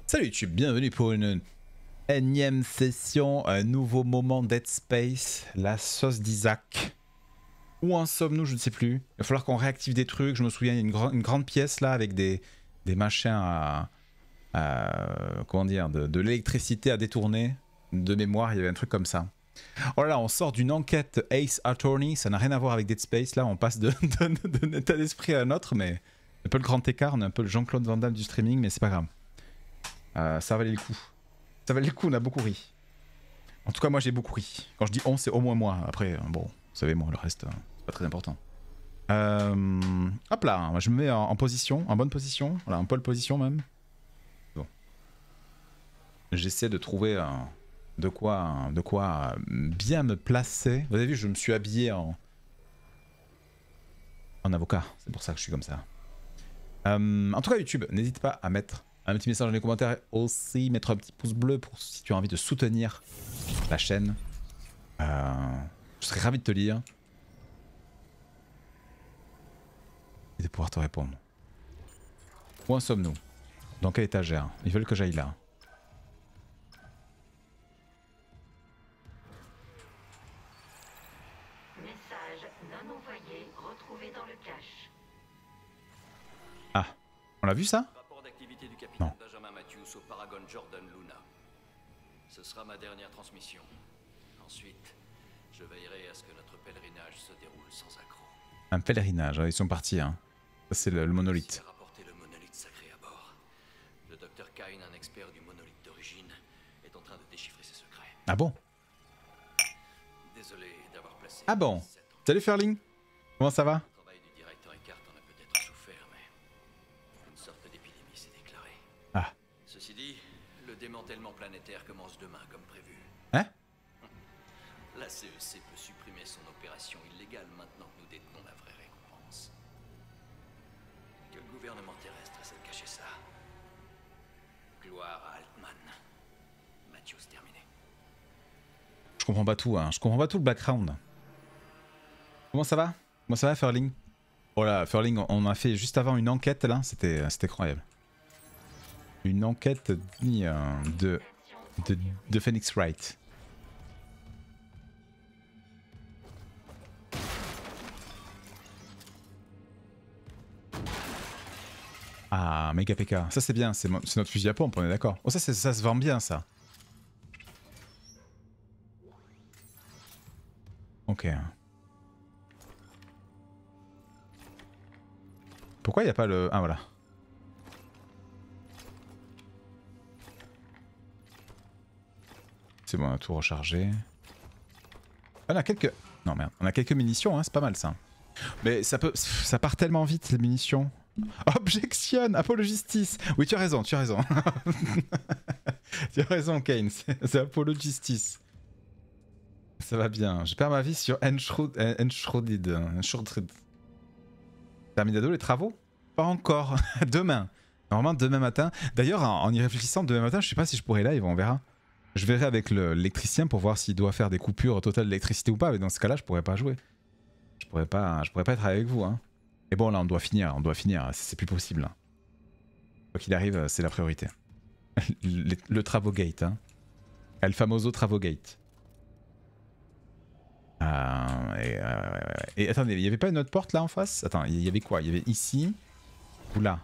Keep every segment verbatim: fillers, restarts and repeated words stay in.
Salut YouTube, bienvenue pour une énième session, un nouveau moment Dead Space, la sauce d'Isaac. Où en sommes-nous? Je ne sais plus. Il va falloir qu'on réactive des trucs. Je me souviens, il y a une, gr une grande pièce là avec des, des machins à, à... comment dire, de, de l'électricité à détourner. De mémoire, il y avait un truc comme ça. Oh là là, on sort d'une enquête Ace Attorney, ça n'a rien à voir avec Dead Space. Là, on passe d'un de, de, de, état d'esprit à un autre, mais un peu le grand écart. On est un peu le Jean-Claude Van Damme du streaming, mais c'est pas grave. Euh, ça valait le coup. Ça valait le coup, on a beaucoup ri. En tout cas, moi j'ai beaucoup ri. Quand je dis on, c'est au moins moi. Après, bon, vous savez, moi, le reste, c'est pas très important. Euh, hop là, je me mets en, en position, en bonne position. Voilà, en pole position même. Bon. J'essaie de trouver un, de, quoi, de quoi bien me placer. Vous avez vu, je me suis habillé en, en avocat. C'est pour ça que je suis comme ça. Euh, en tout cas, YouTube, n'hésite pas à mettre un petit message dans les commentaires et aussi mettre un petit pouce bleu pour si tu as envie de soutenir la chaîne. Euh, je serais ravi de te lire et de pouvoir te répondre. Où en sommes-nous? Dans quelle étagère? Ils veulent que j'aille là. Message non envoyé retrouvé dans le cache. Ah, on l'a vu ça? Rapport d'activité du capitaine Non. Benjamin Matthews au Paragon Jordan Luna. Ce sera ma dernière transmission. Ensuite, je veillerai à ce que notre pèlerinage se déroule sans accroc. Un pèlerinage, ils sont partis. Hein. Ça c'est le, le monolithe. Il a rapporté le monolithe sacré à bord. Le docteur Kine, un expert du monolithe d'origine, est en train de déchiffrer ses secrets. Ah bon? Désolé d'avoir placé... Ah bon? Salut Ferling, comment ça va? Le travail du directeur Eckhart en a peut-être souffert, mais une sorte d'épidémie s'est déclarée. Ah. Ceci dit, le démantèlement planétaire commence demain comme prévu. Hein? La C E C peut supprimer son opération illégale maintenant que nous détenons la vraie récompense. Que le gouvernement terrestre essaie de cacher ça. Gloire à Altman. Matthews terminé. Je comprends pas tout, hein. Je comprends pas tout le background. Comment ça va? Comment ça va Ferling? Oh là, Ferling, on a fait juste avant une enquête là, c'était incroyable. Une enquête digne de, de, de Phoenix Wright. Ah, méga P K, ça c'est bien, c'est notre fusil à pompe, on est d'accord. Oh ça, ça se vend bien ça. Ok. Pourquoi il n'y a pas le... Ah voilà. C'est bon, on a tout rechargé. On a quelques... Non merde, on a quelques munitions, hein, c'est pas mal ça. Mais ça peut... Ça part tellement vite les munitions. Objection, Apollo Justice. Oui, tu as raison, tu as raison. Tu as raison, Kane, c'est Apollo Justice. Ça va bien. Je perds ma vie sur Enshrouded. Enshrouded. Terminado, les travaux? Pas encore. Demain. Normalement, demain matin. D'ailleurs, en, en y réfléchissant, demain matin, je sais pas si je pourrai live, on verra. Je verrai avec l'électricien pour voir s'il doit faire des coupures totales d'électricité ou pas. Mais dans ce cas-là, je pourrais pas jouer. Je pourrais pas, je pourrais pas être avec vous. Hein. Et bon, là, on doit finir. On doit finir. C'est plus possible. Quoi qu'il arrive, c'est la priorité. le, le Travogate. Hein. El famoso Travogate. Euh, et, euh, et attendez, il n'y avait pas une autre porte là en face? Attends, il y avait quoi? Il y avait ici ou là?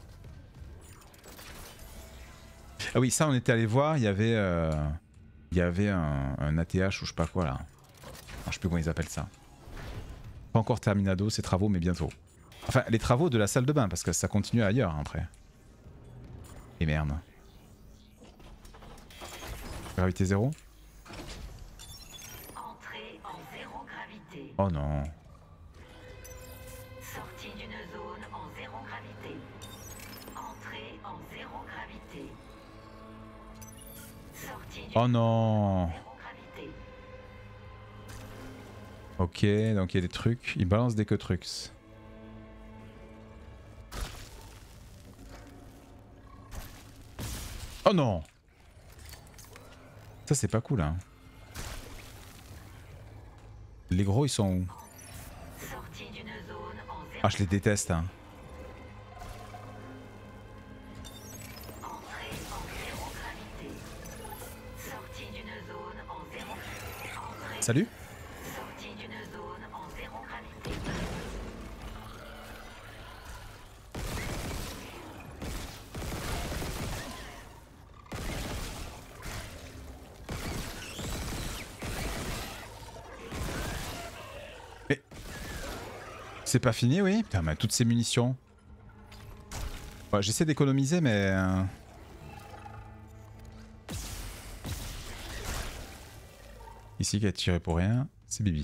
Ah oui, ça on était allé voir, il y avait, euh, il y avait un, un A T H ou je sais pas quoi là. Alors, je sais plus comment ils appellent ça. Pas encore terminado ces travaux, mais bientôt. Enfin, les travaux de la salle de bain, parce que ça continue ailleurs hein, après. Et merde. Gravité zéro? Oh non. Sortie d'une zone en zéro gravité. Entrée en zéro gravité. Sortie d'une Oh non. zone en zéro gravité. Ok, donc il y a des trucs. Il balance des que trucs. Oh non. Ça c'est pas cool hein. Les gros ils sont où? Ah je les déteste hein. salut. Sortie d'une zone en zéro gravité. Mais... C'est pas fini, oui? Putain, mais toutes ces munitions. Ouais, j'essaie d'économiser, mais... euh, Ici qui a tiré pour rien, c'est Bibi.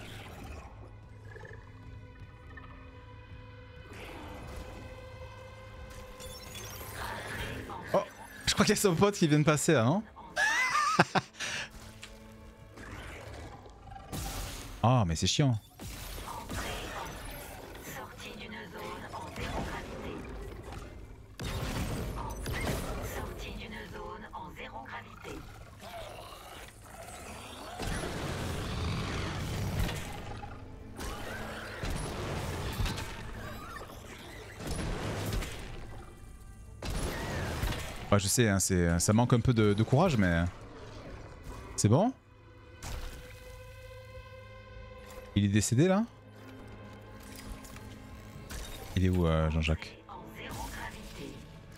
Oh, je crois qu'il y a son pote qui vient de passer là, non? Oh, mais c'est chiant. Sortie d'une zone en zéro gravité. Sortie d'une zone en zéro gravité. Ouais, je sais, hein, c'est, ça manque un peu de, de courage, mais... C'est bon? Il est décédé là? Il est où euh, Jean-Jacques? En zéro gravité.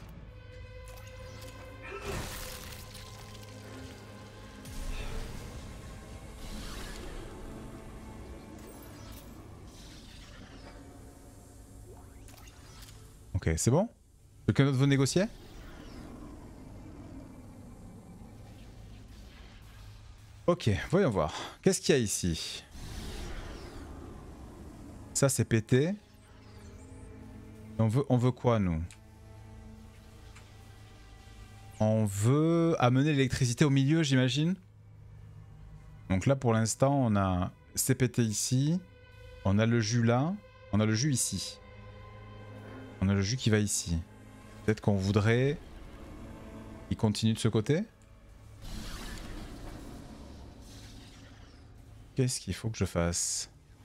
Ok, c'est bon? Quelqu'un d'autre veut négocier? Ok, voyons voir. Qu'est-ce qu'il y a ici? Ça c'est pété. On veut, on veut quoi nous? On veut amener l'électricité au milieu, j'imagine. Donc là pour l'instant on a c'est pété ici. On a le jus là. On a le jus ici. On a le jus qui va ici. Peut-être qu'on voudrait... Il continue de ce côté? Qu'est-ce qu'il faut que je fasse?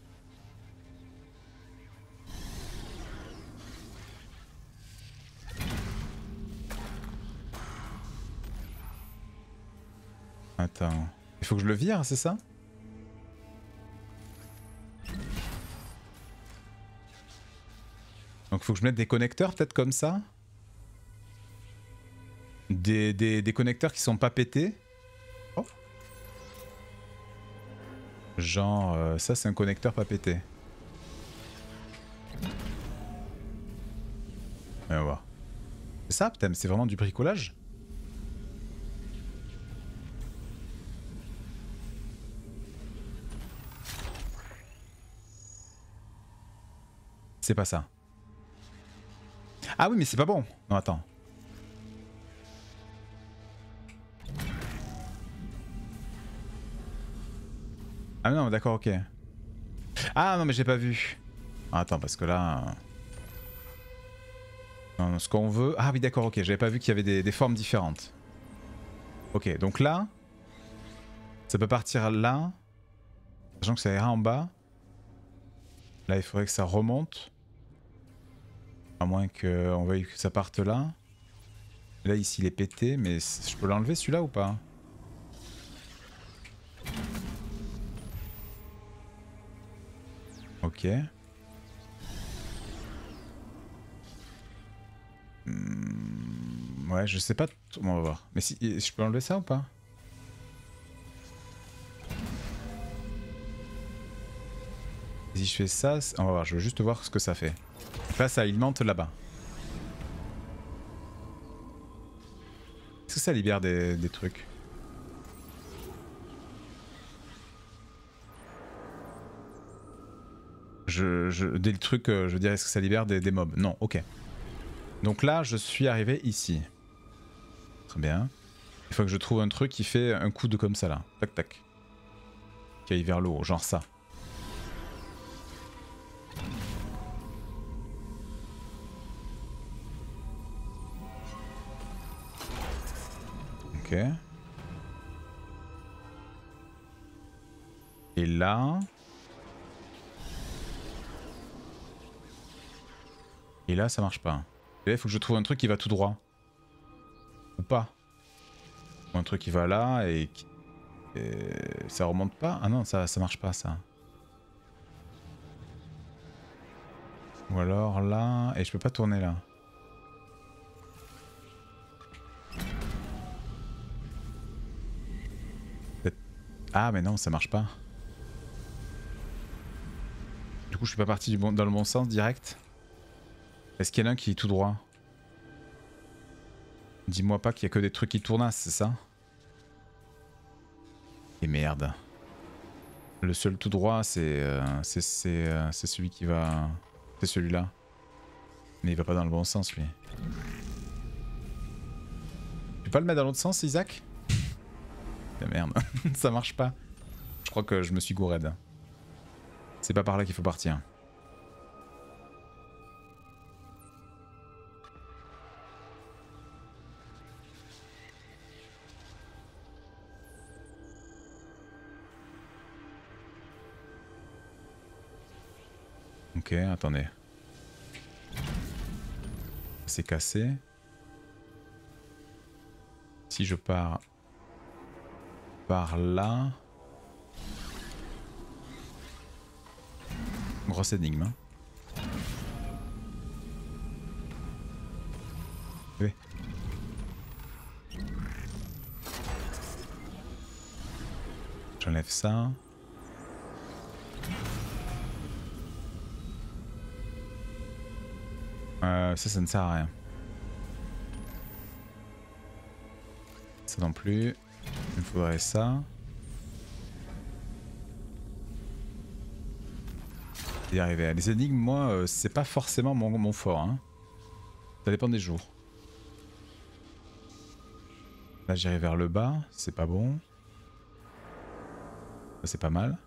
Attends. Il faut que je le vire, c'est ça? Donc il faut que je mette des connecteurs peut-être comme ça? Des, des, des connecteurs qui sont pas pétés? Oh. Genre, euh, ça c'est un connecteur pas pété. On va voir. C'est ça, putain, mais c'est vraiment du bricolage? C'est pas ça. Ah oui, mais c'est pas bon. Non, attends. Ah non, d'accord, ok. Ah non, mais j'ai pas vu. Ah, attends, parce que là... Non, non, ce qu'on veut... Ah oui, d'accord, ok. J'avais pas vu qu'il y avait des, des formes différentes. Ok, donc là... Ça peut partir là. Sachant que ça ira en bas. Là, il faudrait que ça remonte. À moins qu'on veuille que ça parte là. Là, ici, il est pété, mais je peux l'enlever celui-là ou pas? Ok. Hmm, ouais, je sais pas. Bon, on va voir. Mais si, je peux enlever ça ou pas? Si je fais ça, on va voir. Je veux juste voir ce que ça fait. Là, ça alimente là-bas. Est-ce que ça libère des, des trucs? Je, je, des trucs, je veux dire, est-ce que ça libère des, des mobs? Non, ok. Donc là, je suis arrivé ici. Très bien. Il faut que je trouve un truc qui fait un coup de comme ça là. Tac tac. Qui aille vers le haut, genre ça. Ok. Et là... Et là, ça marche pas. Et là, il faut que je trouve un truc qui va tout droit. Ou pas. Ou un truc qui va là et... Qui... Et ça remonte pas? Ah non, ça, ça marche pas ça. Ou alors là... Et je peux pas tourner là. Ah mais non, ça marche pas. Du coup je suis pas parti du bon, dans le bon sens direct. Est-ce qu'il y en a un qui est tout droit? Dis-moi pas qu'il y a que des trucs qui tournassent, c'est ça? Et merde. Le seul tout droit c'est euh, c'est euh, celui qui va... C'est celui-là. Mais il va pas dans le bon sens lui. Tu peux pas le mettre dans l'autre sens Isaac? Ah merde, ça marche pas. Je crois que je me suis gouré. C'est pas par là qu'il faut partir. Ok, attendez. C'est cassé. Si je pars par là... Grosse énigme. Hein. Oui. J'enlève ça. Euh, ça, ça ne sert à rien. Ça non plus. Il me faudrait ça. Y arriver. Les énigmes, moi, euh, c'est pas forcément mon, mon fort. Hein. Ça dépend des jours. Là, j'irai vers le bas. C'est pas bon. Ça, c'est pas mal.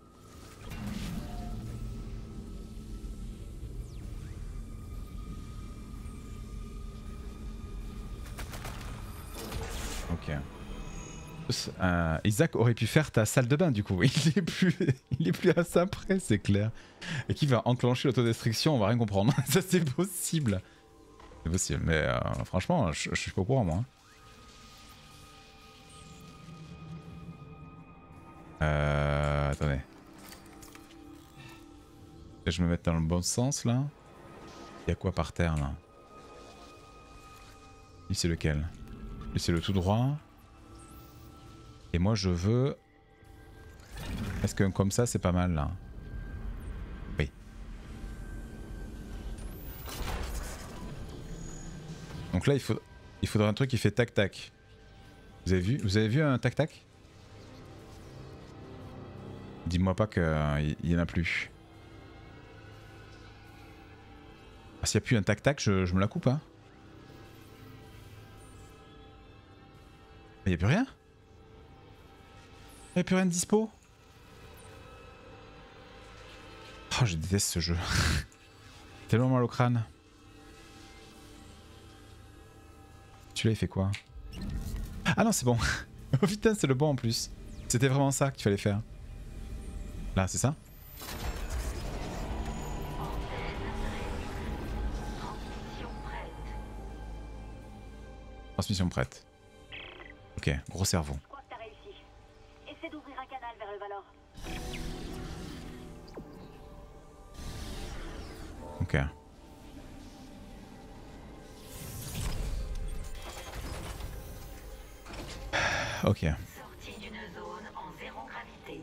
Ok. Euh, Isaac aurait pu faire ta salle de bain du coup. Il est plus, il est plus à ça près, c'est clair. Et qui va enclencher l'autodestruction, on va rien comprendre. Ça c'est possible. C'est possible, mais euh, franchement, je, je suis pas au courant moi. Euh, attendez. Je vais me mettre dans le bon sens là. Il y a quoi par terre là? Lui c'est lequel? Lui c'est le tout droit. Et moi je veux... Est-ce que comme ça c'est pas mal là? Oui. Donc là il faut... il faudrait un truc qui fait tac tac. Vous avez vu? Vous avez vu un tac tac? Dis-moi pas qu'il euh, y en a plus. Ah, s'il n'y a plus un tac tac, je, je me la coupe hein. Il n'y a plus rien? Il n'y a plus rien de dispo? Oh, je déteste ce jeu. Tellement mal au crâne. Celui-là, il fait quoi? Ah non, c'est bon. Oh putain, c'est le bon en plus. C'était vraiment ça qu'il fallait faire. Là, c'est ça? Transmission prête. Ok, gros cerveau. Je crois que t'as réussi. Essaie d'ouvrir un canal vers le Valor. Ok. Ok. Sortie d'une zone en zéro gravité.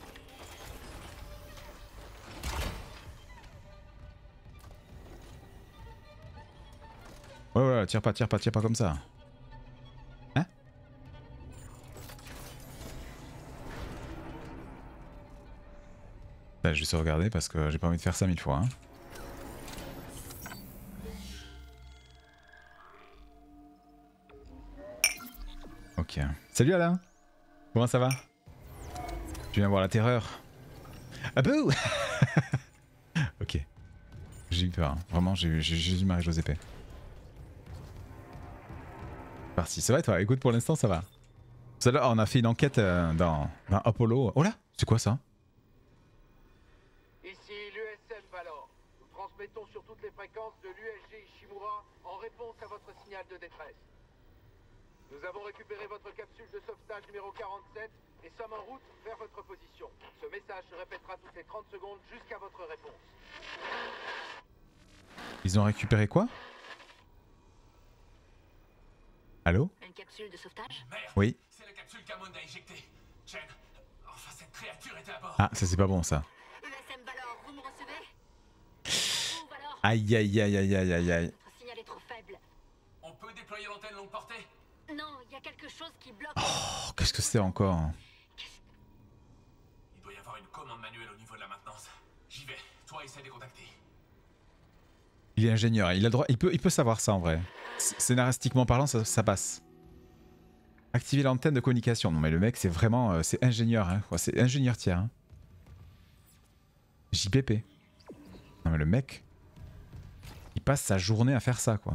Ouais, ouais, tire pas, tire pas, tire pas comme ça. Hein? Là, je vais sauvegarder parce que j'ai pas envie de faire ça mille fois. Hein. Ok. Salut Alain. Comment ça va? Tu viens voir la terreur? Ah bouh. Ok. J'ai eu peur. Hein. Vraiment, j'ai eu Jésus Marie Josépé. Parti. Ça va et toi? Écoute, pour l'instant, ça va. Tout à l'heure, on a fait une enquête euh, dans, dans Apollo. Oh là! C'est quoi ça? Ici l'U S M Valor. Nous transmettons sur toutes les fréquences de l'U S G Ishimura en réponse à votre signal de détresse. Nous avons récupéré votre capsule de sauvetage numéro quarante-sept et sommes en route vers votre position. Ce message se répétera toutes les trente secondes jusqu'à votre réponse. Ils ont récupéré quoi? Allô? Une capsule de sauvetage? Merde. Oui. C'est la capsule qu'Amon a éjectée. Jen, enfin cette créature était à bord. Ah, ça c'est pas bon ça. U S M Valor, vous me recevez? Où Valor? Aïe aïe aïe aïe aïe aïe aïe. Votre signal est trop faible. On peut déployer l'antenne longue portée? Non, il y a quelque chose qui bloque. Oh, qu'est-ce que c'est encore? Il doit y avoir une commande manuelle au niveau de la maintenance. J'y vais. Toi, essaie de les contacter. Il est ingénieur, il a le droit, il peut, il peut savoir ça en vrai. C scénaristiquement parlant, ça, ça passe. Activer l'antenne de communication. Non mais le mec, c'est vraiment, euh, c'est ingénieur, hein. C'est ingénieur tiers. Hein. J P P. Non mais le mec, il passe sa journée à faire ça quoi.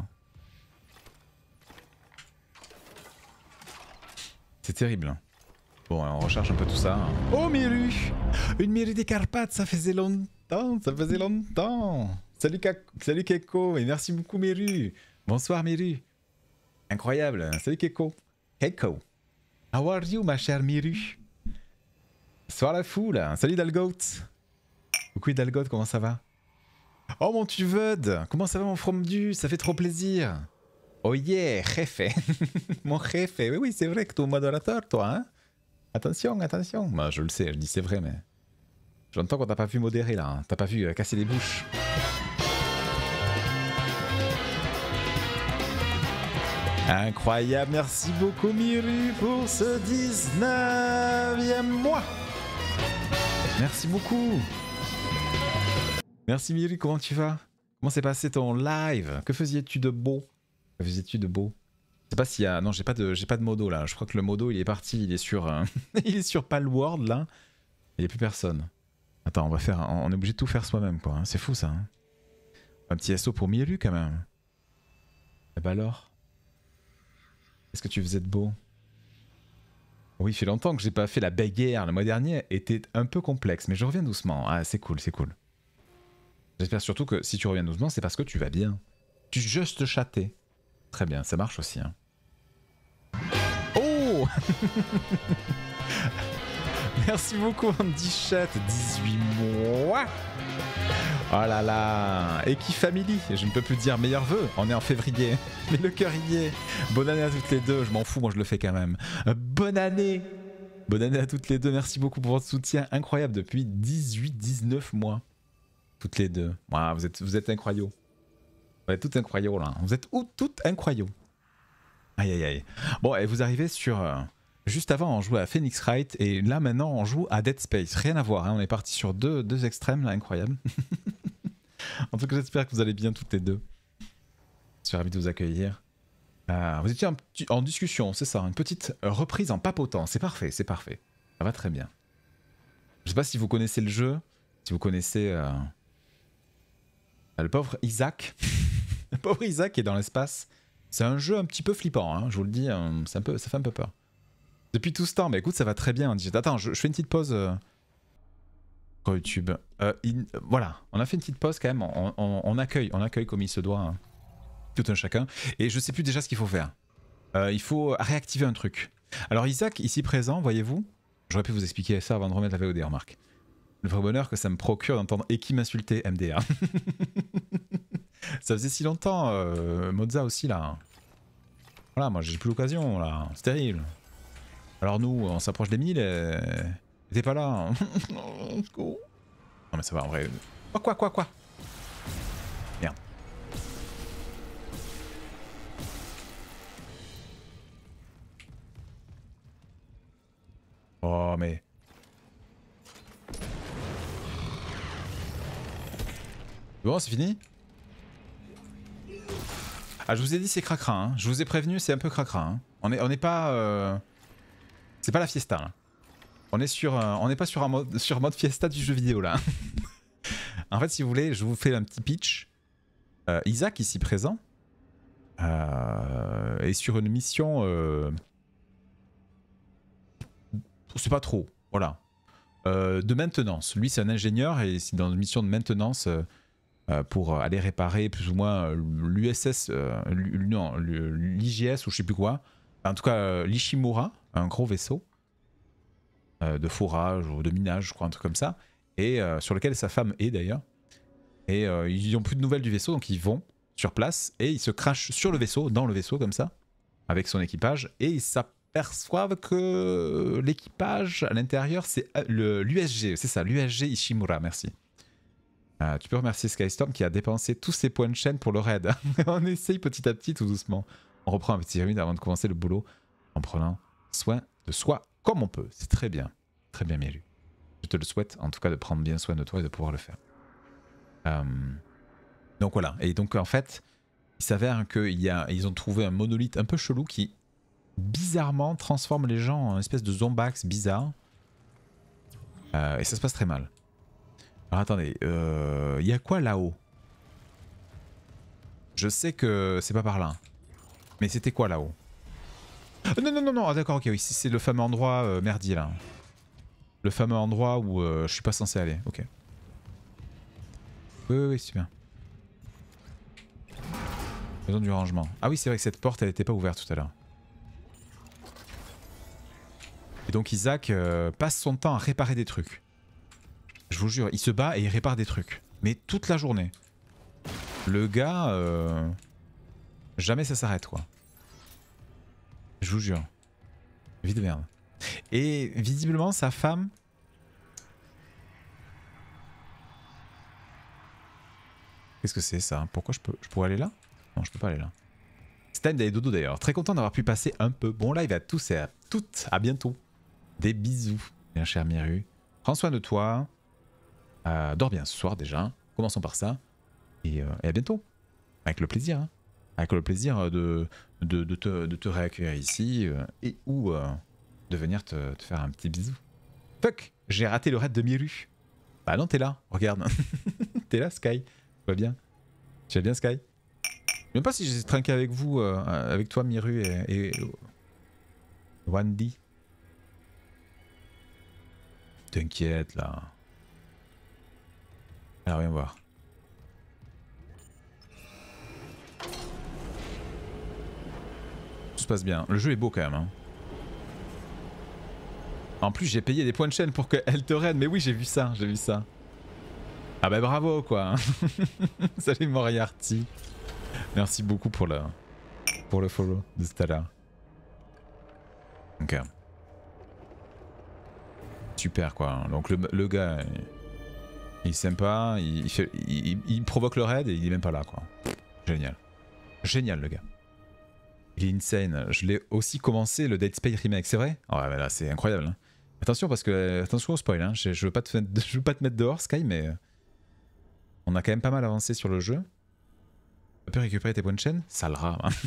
C'est terrible. Hein. Bon, on recharge un peu tout ça. Hein. Oh Miru, une Miru des Carpates, ça faisait longtemps, ça faisait longtemps. Salut, Salut Keiko, et merci beaucoup Miru. Bonsoir Miru. Incroyable, salut Keiko. Keiko. How are you ma chère Miru? Bonsoir la foule, salut Dalgoat. Coucou Dalgoat, comment ça va? Oh mon Tuvud, comment ça va mon Fromdu? Ça fait trop plaisir. Oh yeah, jefe. Mon jefe, oui oui c'est vrai que t'es au modérateur toi hein. Attention, attention. Bah, je le sais, je dis c'est vrai mais... J'entends qu'on t'a pas vu modérer là, hein. T'as pas vu euh, casser les bouches. Incroyable, merci beaucoup Miru pour ce dix-neuvième mois. Merci beaucoup. Merci Miru, comment tu vas? Comment s'est passé ton live? Que faisiez-tu de beau? Que faisiez-tu de beau? Je sais pas s'il y a... Non, j'ai pas de j'ai pas de modo là. Je crois que le modo il est parti, il est sur... Euh... il est sur Palworld là. Il n'y a plus personne. Attends, on va faire... On est obligé de tout faire soi-même quoi. C'est fou ça. Hein. Un petit S O pour Miru quand même. Et bah alors? Qu'est-ce que tu faisais de beau? Oui, il fait longtemps que j'ai pas fait la bagarre. Le mois dernier était un peu complexe, mais je reviens doucement. Ah, c'est cool, c'est cool. J'espère surtout que si tu reviens doucement, c'est parce que tu vas bien. Tu juste chatter. Très bien, ça marche aussi. Hein. Oh merci beaucoup Andy Chat, dix-huit mois. Oh là là, Eki Family, je ne peux plus dire meilleurs vœux, on est en février, mais le cœur y est. Bonne année à toutes les deux, je m'en fous, moi je le fais quand même. Bonne année. Bonne année à toutes les deux, merci beaucoup pour votre soutien incroyable depuis dix-huit dix-neuf mois. Toutes les deux, wow, vous êtes, vous êtes incroyables. Vous êtes toutes incroyables là, vous êtes toutes incroyables. Aïe aïe aïe. Bon, et vous arrivez sur... Euh, juste avant on jouait à Phoenix Wright et là maintenant on joue à Dead Space. Rien à voir, hein, on est parti sur deux, deux extrêmes là, incroyable. En tout cas j'espère que vous allez bien toutes les deux. Je suis ravi de vous accueillir. Euh, vous étiez en, en discussion, c'est ça, une petite reprise en papotant, c'est parfait, c'est parfait. Ça va très bien. Je sais pas si vous connaissez le jeu, si vous connaissez... Euh... Le pauvre Isaac. Le pauvre Isaac qui est dans l'espace. C'est un jeu un petit peu flippant, hein, je vous le dis, euh, c'est un peu, ça fait un peu peur. Depuis tout ce temps, mais écoute, ça va très bien. Attends, je, je fais une petite pause euh, sur YouTube. Euh, in, voilà, on a fait une petite pause quand même. On, on, on accueille, on accueille comme il se doit, hein, tout un chacun. Et je sais plus déjà ce qu'il faut faire. Euh, il faut réactiver un truc. Alors Isaac, ici présent, voyez-vous, j'aurais pu vous expliquer ça avant de remettre la V O D, remarque. Le vrai bonheur que ça me procure d'entendre Eki m'insulter, M D A. Ça faisait si longtemps, euh, Mozza aussi là. Voilà, moi j'ai plus l'occasion là, c'est terrible. Alors nous, on s'approche des mille et... T'es pas là. Non mais ça va en vrai. Oh, quoi, quoi, quoi. Merde. Oh mais... Bon, c'est fini? Ah, je vous ai dit c'est cracra, hein. Je vous ai prévenu, c'est un peu cracra. Hein. On est, on n'est pas... Euh... C'est pas la fiesta, là. On est sur, euh, on n'est pas sur un mode, sur mode fiesta du jeu vidéo, là. En fait, si vous voulez, je vous fais un petit pitch. Euh, Isaac, ici présent, euh, est sur une mission... Euh... C'est pas trop, voilà. Euh, de maintenance. Lui, c'est un ingénieur et c'est dans une mission de maintenance... Euh... Euh, pour aller réparer plus ou moins l'U S S, euh, non, l'I G S ou je sais plus quoi, En tout cas, euh, l'Ishimura, un gros vaisseau euh, de forage ou de minage, je crois, un truc comme ça, et euh, sur lequel sa femme est d'ailleurs. Et euh, ils n'ont plus de nouvelles du vaisseau, donc ils vont sur place et ils se crachent sur le vaisseau, dans le vaisseau comme ça, avec son équipage, et ils s'aperçoivent que l'équipage à l'intérieur, c'est l'U S G, c'est ça, l'U S G Ishimura, merci. Euh, tu peux remercier Skystorm qui a dépensé tous ses points de chaîne pour le raid. On essaye petit à petit, tout doucement. On reprend un petit ruine avant de commencer le boulot en prenant soin de soi comme on peut. C'est très bien, très bien Mielu. Je te le souhaite, en tout cas, de prendre bien soin de toi et de pouvoir le faire. Euh... Donc voilà, et donc en fait, il s'avère qu'ils ont trouvé un monolithe un peu chelou qui, bizarrement, transforme les gens en une espèce de zombax bizarre. Euh, et ça se passe très mal. Alors attendez, il euh, y a quoi là-haut? Je sais que c'est pas par là. Mais c'était quoi là-haut? Non, non, non, non, ah, d'accord, ok, oui, c'est le fameux endroit euh, merdier là. Le fameux endroit où euh, je suis pas censé aller, ok. Oui, oui, oui, c'est bien. Besoin du rangement. Ah oui, c'est vrai que cette porte, elle était pas ouverte tout à l'heure. Et donc Isaac euh, passe son temps à réparer des trucs. Je vous jure, il se bat et il répare des trucs. Mais toute la journée. Le gars... Euh... Jamais ça s'arrête, quoi. Je vous jure. Vie de merde. Et visiblement, sa femme... Qu'est-ce que c'est ça? Pourquoi je peux... Je pourrais aller là? Non, je peux pas aller là. C'est time d'aller dodo d'ailleurs. Très content d'avoir pu passer un peu. Bon live à tous et à toutes. À bientôt. Des bisous. Bien cher Miru. Prends soin de toi. Euh, dors bien ce soir déjà. Commençons par ça. Et, euh, et à bientôt. Avec le plaisir. Hein. Avec le plaisir de, de, de, te, de te réaccueillir ici. Euh, et ou euh, de venir te, te faire un petit bisou. Fuck. J'ai raté le raid de Miru. Bah non, t'es là. Regarde. T'es là, Sky. Tu vas bien? Tu vas bien, Sky? Je sais même pas si j'ai trinqué avec vous, euh, avec toi, Miru et, et Wandy. T'inquiète là. Alors, viens voir. Tout se passe bien. Le jeu est beau quand même. Hein. En plus, j'ai payé des points de chaîne pour qu'elle te raide. Mais oui, j'ai vu ça, j'ai vu ça. Ah bah bravo quoi. Salut Moriarty. Merci beaucoup pour le, pour le follow de tout à l'heure. Ok. Super quoi. Donc le, le gars, il, il est sympa, il, il, fait, il, il provoque le raid et il est même pas là quoi. Génial. Génial le gars. Il est insane. Je l'ai aussi commencé le Dead Space Remake, c'est vrai? Ouais mais là c'est incroyable. Hein. Attention parce que attention au spoil. Hein. Je, je veux pas te, je veux pas te mettre dehors Sky mais on a quand même pas mal avancé sur le jeu. Tu peux récupérer tes points de chaîne? Sale rat. Hein.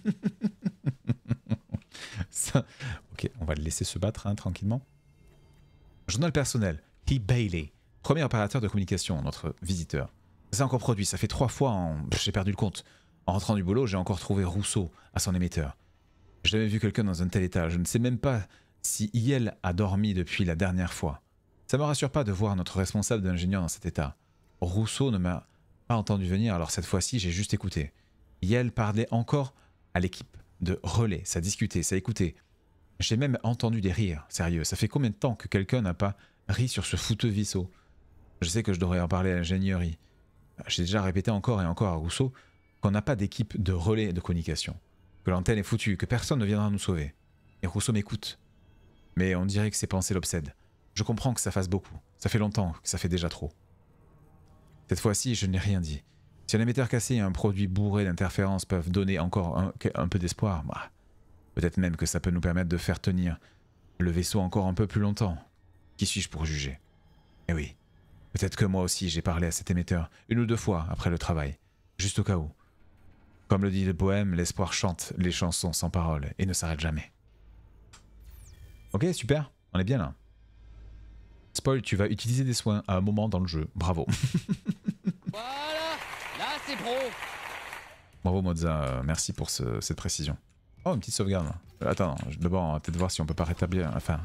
Ça... Ok, on va le laisser se battre hein, tranquillement. Journal personnel. He Bailey, premier opérateur de communication, notre visiteur. C'est encore produit, ça fait trois fois en... J'ai perdu le compte. En rentrant du boulot, j'ai encore trouvé Rousseau à son émetteur. J'ai jamais vu quelqu'un dans un tel état. Je ne sais même pas si Yel a dormi depuis la dernière fois. Ça me rassure pas de voir notre responsable d'ingénieur dans cet état. Rousseau ne m'a pas entendu venir, alors cette fois-ci j'ai juste écouté. Yel parlait encore à l'équipe de relais, ça discutait, ça écoutait. J'ai même entendu des rires, sérieux. Ça fait combien de temps que quelqu'un n'a pas ri sur ce fouteux vaisseau? Je sais que je devrais en parler à l'ingénierie. J'ai déjà répété encore et encore à Rousseau qu'on n'a pas d'équipe de relais de communication. Que l'antenne est foutue, que personne ne viendra nous sauver. Et Rousseau m'écoute. Mais on dirait que ses pensées l'obsèdent. Je comprends que ça fasse beaucoup. Ça fait longtemps que ça fait déjà trop. Cette fois-ci, je n'ai rien dit. Si un émetteur cassé et un produit bourré d'interférences peuvent donner encore un, un peu d'espoir, bah, peut-être même que ça peut nous permettre de faire tenir le vaisseau encore un peu plus longtemps. Qui suis-je pour juger? Eh oui, peut-être que moi aussi j'ai parlé à cet émetteur une ou deux fois après le travail, juste au cas où. Comme le dit le poème, l'espoir chante les chansons sans paroles et ne s'arrête jamais. Ok, super, on est bien là. Spoil, tu vas utiliser des soins à un moment dans le jeu. Bravo. Voilà, là c'est pro. Bravo Mozza, euh, merci pour ce, cette précision. Oh, une petite sauvegarde. Là. Attends, d'abord on va peut-être voir si on peut pas rétablir... Enfin...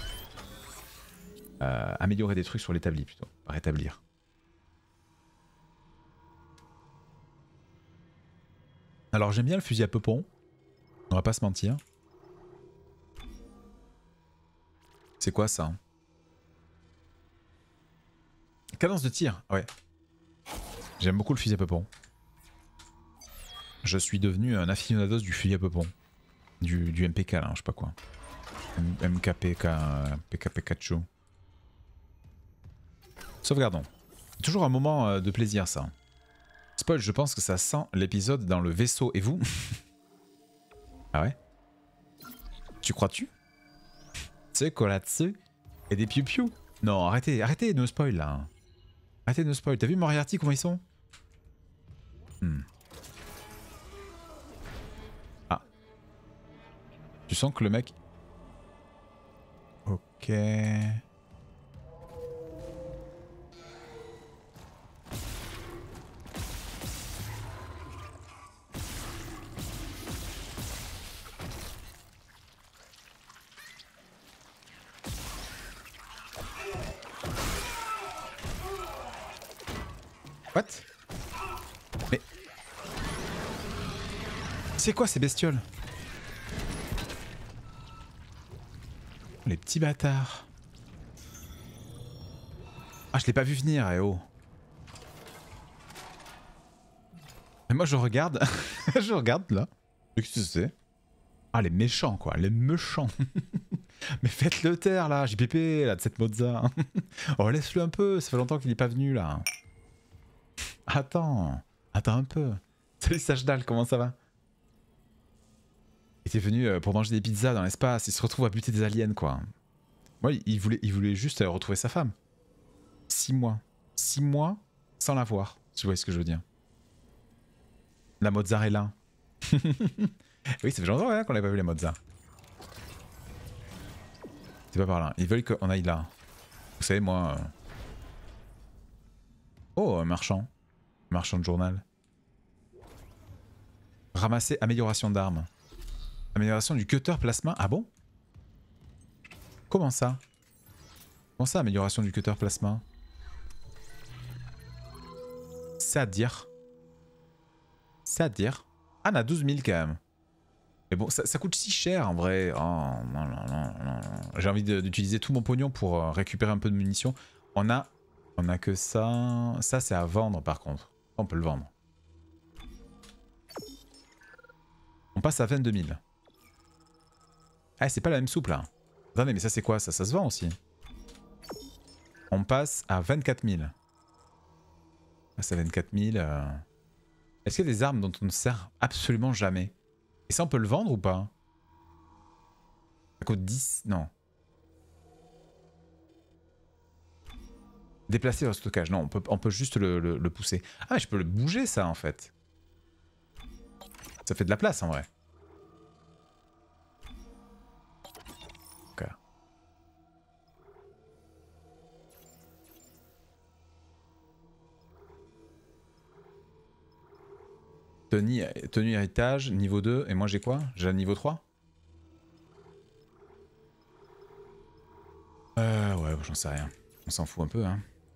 Euh, améliorer des trucs sur l'établi plutôt. Pas rétablir. Alors j'aime bien le fusil à peupon. On va pas se mentir. C'est quoi ça? Cadence de tir, ouais. J'aime beaucoup le fusil à peupon. Je suis devenu un aficionados du fusil à peupon. Du, du M P K là, je sais pas quoi. M K P K, P K Pikachu. Sauvegardons. Toujours un moment de plaisir ça. Spoil, je pense que ça sent l'épisode dans le vaisseau. Et vous? Ah ouais? Tu crois-tu? C'est quoi là-dessus? Et des piou-piou? Non, arrêtez, arrêtez de me spoil là. Arrêtez de me spoil. T'as vu Moriarty comment ils sont? Hmm. Ah. Tu sens que le mec... Ok... What? Mais... C'est quoi ces bestioles? Les petits bâtards. Ah, je l'ai pas vu venir, eh oh. Et moi je regarde, je regarde là. Qu'est-ce que c'est? Ah, les méchants quoi, les méchants. Mais faites-le taire là, J P P, là, de cette Mozza. Oh, laisse-le un peu, ça fait longtemps qu'il est pas venu là. Attends, attends un peu. Salut Sajdal, comment ça va? Il était venu pour manger des pizzas dans l'espace, il se retrouve à buter des aliens quoi. Moi, il voulait, il voulait juste retrouver sa femme. Six mois. Six mois sans la voir, si vous voyez ce que je veux dire. La mozzarella. Oui, ça fait longtemps hein, qu'on n'avait pas vu la mozza. C'est pas par là. Ils veulent qu'on aille là. Vous savez, moi... Euh... Oh, un marchand. Marchand de journal. Ramasser amélioration d'armes. Amélioration du cutter plasma. Ah bon? Comment ça? Comment ça, amélioration du cutter plasma? C'est à dire. C'est à dire. Ah, on a douze mille quand même. Mais bon, ça, ça coûte si cher en vrai. Oh, non, non, non, non. J'ai envie d'utiliser tout mon pognon pour récupérer un peu de munitions. On a, on a que ça. Ça, c'est à vendre par contre. On peut le vendre. On passe à vingt-deux mille. Ah, c'est pas la même soupe là. Attendez, mais ça c'est quoi ça? Ça se vend aussi. On passe à vingt-quatre mille. Ah, c'est vingt-quatre mille. Euh... Est-ce qu'il y a des armes dont on ne sert absolument jamais? Et ça on peut le vendre ou pas? Ça coûte dix... Non. Déplacer au stockage. Non, on peut, on peut juste le, le, le pousser. Ah, je peux le bouger ça en fait. Ça fait de la place en vrai. Ok. Tenue, tenue héritage, niveau deux. Et moi j'ai quoi? J'ai un niveau trois? Euh, ouais, j'en sais rien. On s'en fout un peu, hein.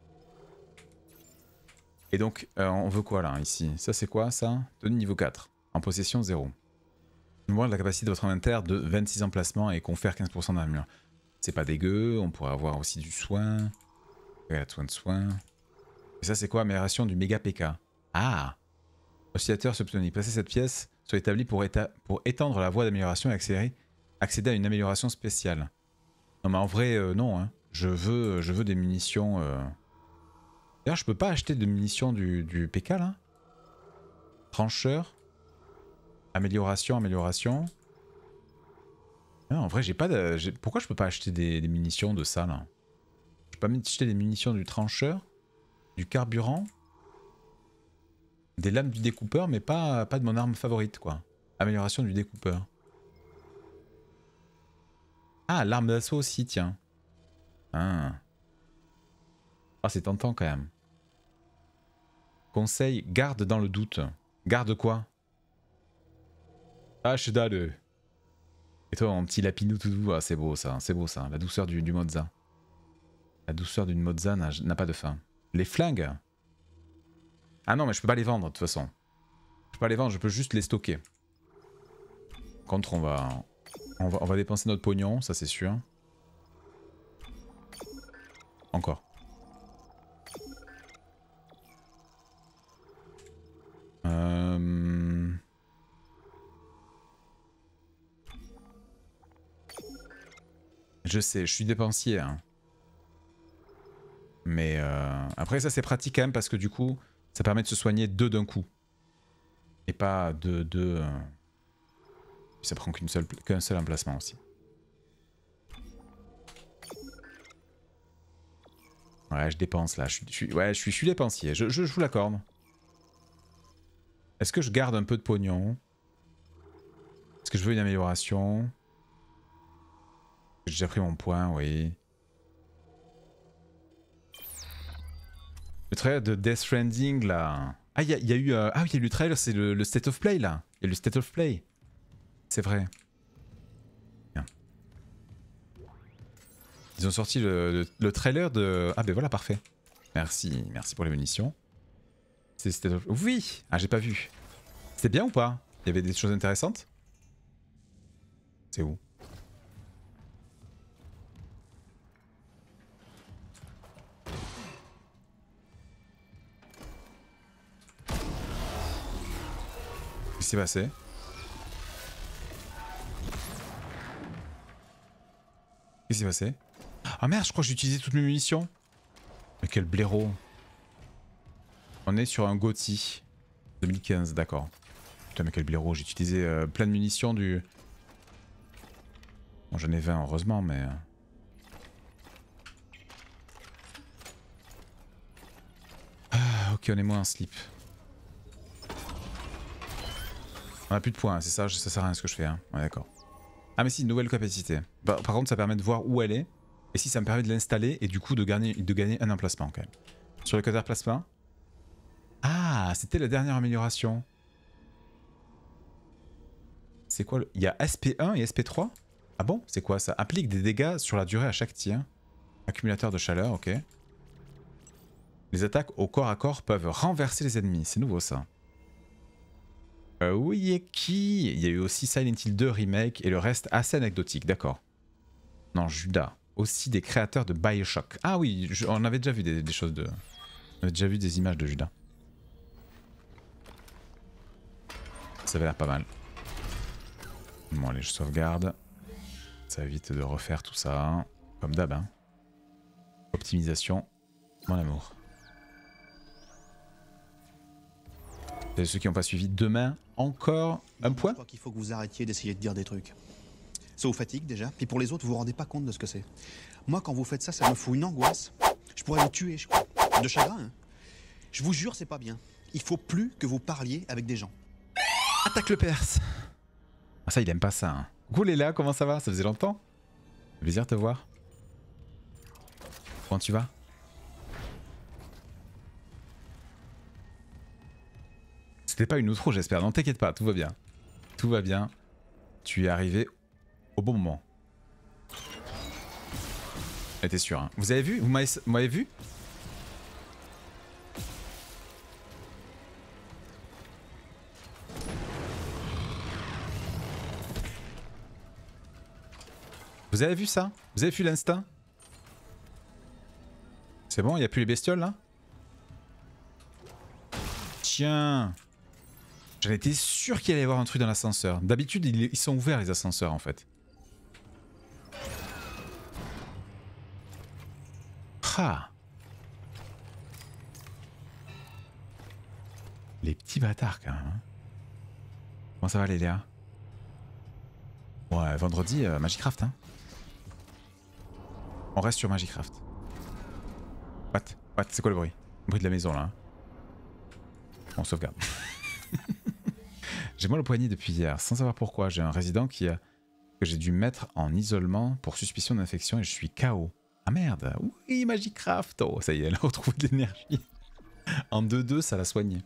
Et donc, euh, on veut quoi là, ici? Ça c'est quoi ça? Tenue niveau quatre. En possession zéro. Moins de la capacité de votre inventaire de vingt-six emplacements et confère quinze pour cent d'armure. C'est pas dégueu, on pourrait avoir aussi du soin. Regarde, soin de soin. Et ça c'est quoi? Amélioration du méga P K. Ah! Oscillateur subtonique. Placez cette pièce soit établie pour, éta pour étendre la voie d'amélioration et accélérer, accéder à une amélioration spéciale. Non mais en vrai, euh, non. Hein. Je, veux, je veux des munitions... Euh... D'ailleurs, je peux pas acheter de munitions du, du P K là? Trancheur. Amélioration, amélioration. Non, en vrai, j'ai pas de... Pourquoi je peux pas acheter des, des munitions de ça là? Je peux pas acheter des munitions du trancheur, du carburant, des lames du découpeur, mais pas, pas de mon arme favorite quoi. Amélioration du découpeur. Ah, l'arme d'assaut aussi, tiens. Ah, ah c'est tentant quand même. Conseil, garde dans le doute. Garde quoi? Ah, je suis dalle. Et toi, mon petit lapinou tout doux, ah, c'est beau ça, c'est beau ça. La douceur du, du Mozza. La douceur d'une Mozza n'a pas de fin. Les flingues? Ah non, mais je peux pas les vendre de toute façon. Je peux pas les vendre, je peux juste les stocker. Contre, on va, on va, on va dépenser notre pognon, ça c'est sûr. encore. Euh... Je sais, je suis dépensier. Hein. Mais euh... après ça c'est pratique quand même parce que du coup ça permet de se soigner deux d'un coup. Et pas deux... deux euh... Ça prend qu'une seule... qu'un seul emplacement aussi. Ouais, je dépense là. Je suis, je suis, ouais, je suis, je suis dépensier. Je, je, je vous l'accorde. Est-ce que je garde un peu de pognon? Est-ce que je veux une amélioration? J'ai déjà pris mon point, oui. Le trailer de Death Stranding là. Ah, il y, y a eu. Euh... Ah oui, il y a eu le trailer, c'est le, le State of Play là. Il y a le State of Play. C'est vrai. Bien. Ils ont sorti le, le, le trailer de... Ah ben voilà, parfait. Merci, merci pour les munitions. C'est of... Oui. Ah, j'ai pas vu. C'était bien ou pas? Il y avait des choses intéressantes? C'est où? Qu'est-ce qui s'est passé? Qu'est-ce qui s'est passé? Ah merde, je crois que j'ai utilisé toutes mes munitions. Mais quel blaireau. On est sur un Gotti. deux mille quinze, d'accord. Putain mais quel blaireau, j'ai utilisé euh, plein de munitions du... Bon j'en ai vingt heureusement mais... Ah ok, on est moins en slip. On a plus de points, c'est ça, ça sert à rien ce que je fais. Hein. Ouais d'accord. Ah mais si, une nouvelle capacité. Bah, par contre ça permet de voir où elle est. Et si ça me permet de l'installer et du coup de gagner, de gagner un emplacement quand même. Sur le cutter plasma. Ah, c'était la dernière amélioration. C'est quoi le... Il y a S P un et S P trois? Ah bon? C'est quoi ça? Applique des dégâts sur la durée à chaque tir. Accumulateur de chaleur, ok. Les attaques au corps à corps peuvent renverser les ennemis. C'est nouveau ça. Euh, oui, et qui? Il y a eu aussi Silent Hill deux Remake et le reste assez anecdotique, d'accord. Non, Judas. Aussi des créateurs de Bioshock. Ah oui, je, on avait déjà vu des, des choses de... On avait déjà vu des images de Judas. Ça avait l'air pas mal. Bon allez, je sauvegarde. Ça évite de refaire tout ça. Comme d'hab, hein. Optimisation, mon amour. Et ceux qui n'ont pas suivi, demain, encore un point. Je crois qu'il faut que vous arrêtiez d'essayer de dire des trucs. Ça vous fatigue déjà, puis pour les autres, vous vous rendez pas compte de ce que c'est. Moi, quand vous faites ça, ça me fout une angoisse. Je pourrais vous tuer, je crois. De chagrin, hein. Je vous jure, c'est pas bien. Il faut plus que vous parliez avec des gens. Attaque le Perse. Ah ça, il aime pas ça. Hein. Coucou Léla, comment ça va? Ça faisait longtemps. Plaisir de te voir. Comment tu vas? C'était pas une outro, j'espère. Non, t'inquiète pas, tout va bien. Tout va bien. Tu es arrivé au bon moment. Elle était sûre. Hein. Vous avez vu? Vous m'avez vu? Vous avez vu ça? Vous avez vu l'instinct? C'est bon, il n'y a plus les bestioles là? Tiens! J'en étais sûr qu'il allait y avoir un truc dans l'ascenseur. D'habitude, ils sont ouverts les ascenseurs en fait. Ah! Les petits bâtards quand même. Hein. Comment ça va les Léa? Ouais, vendredi, euh, Magicraft hein. On reste sur Magicraft. What? What? C'est quoi le bruit? Le bruit de la maison là. Hein. On sauvegarde. J'ai mal au poignet depuis hier, sans savoir pourquoi. J'ai un résident qui a... que j'ai dû mettre en isolement pour suspicion d'infection et je suis K O. Ah merde! Oui, Magicraft! Oh, ça y est, elle a retrouvé de l'énergie. En deux deux, ça l'a soigné.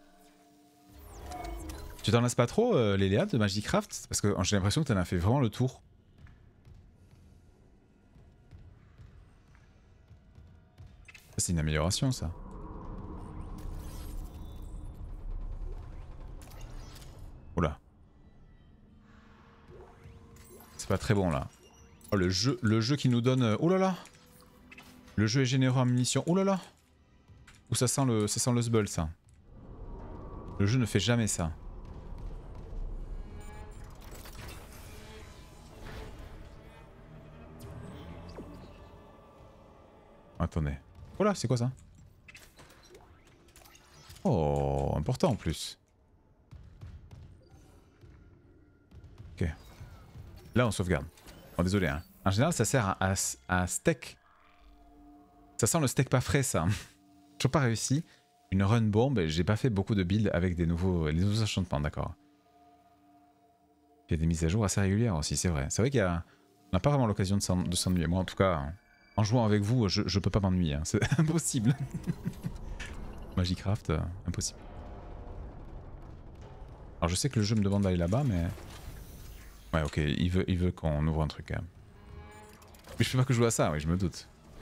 Tu t'en lasses pas trop, euh, Léléa, de Magicraft? Parce que j'ai l'impression que t'en as fait vraiment le tour. C'est une amélioration, ça. Oula. C'est pas très bon, là. Oh, le jeu, le jeu qui nous donne... Oh là là! Le jeu est généreux en munitions. Oh là là. Ou ça sent le, ça sent le sbull ça. Le jeu ne fait jamais ça. Attendez. Oh là, c'est quoi ça? Oh, important en plus. Ok. Là, on sauvegarde. Oh, désolé, hein. En général, ça sert à, à, à steak. Ça sent le steak pas frais, ça. Toujours pas réussi. Une run bomb, j'ai pas fait beaucoup de builds avec des nouveaux, les nouveaux enchantements, d'accord. Il y a des mises à jour assez régulières aussi, c'est vrai. C'est vrai qu'il y a... On n'a pas vraiment l'occasion de s'ennuyer. Moi, en tout cas, en jouant avec vous, je, je peux pas m'ennuyer. Hein. C'est impossible. Magicraft, euh, impossible. Alors je sais que le jeu me demande d'aller là-bas, mais... Ouais, ok, il veut, il veut qu'on ouvre un truc quand même. Mais je fais pas que jouer à ça, oui, je me doute.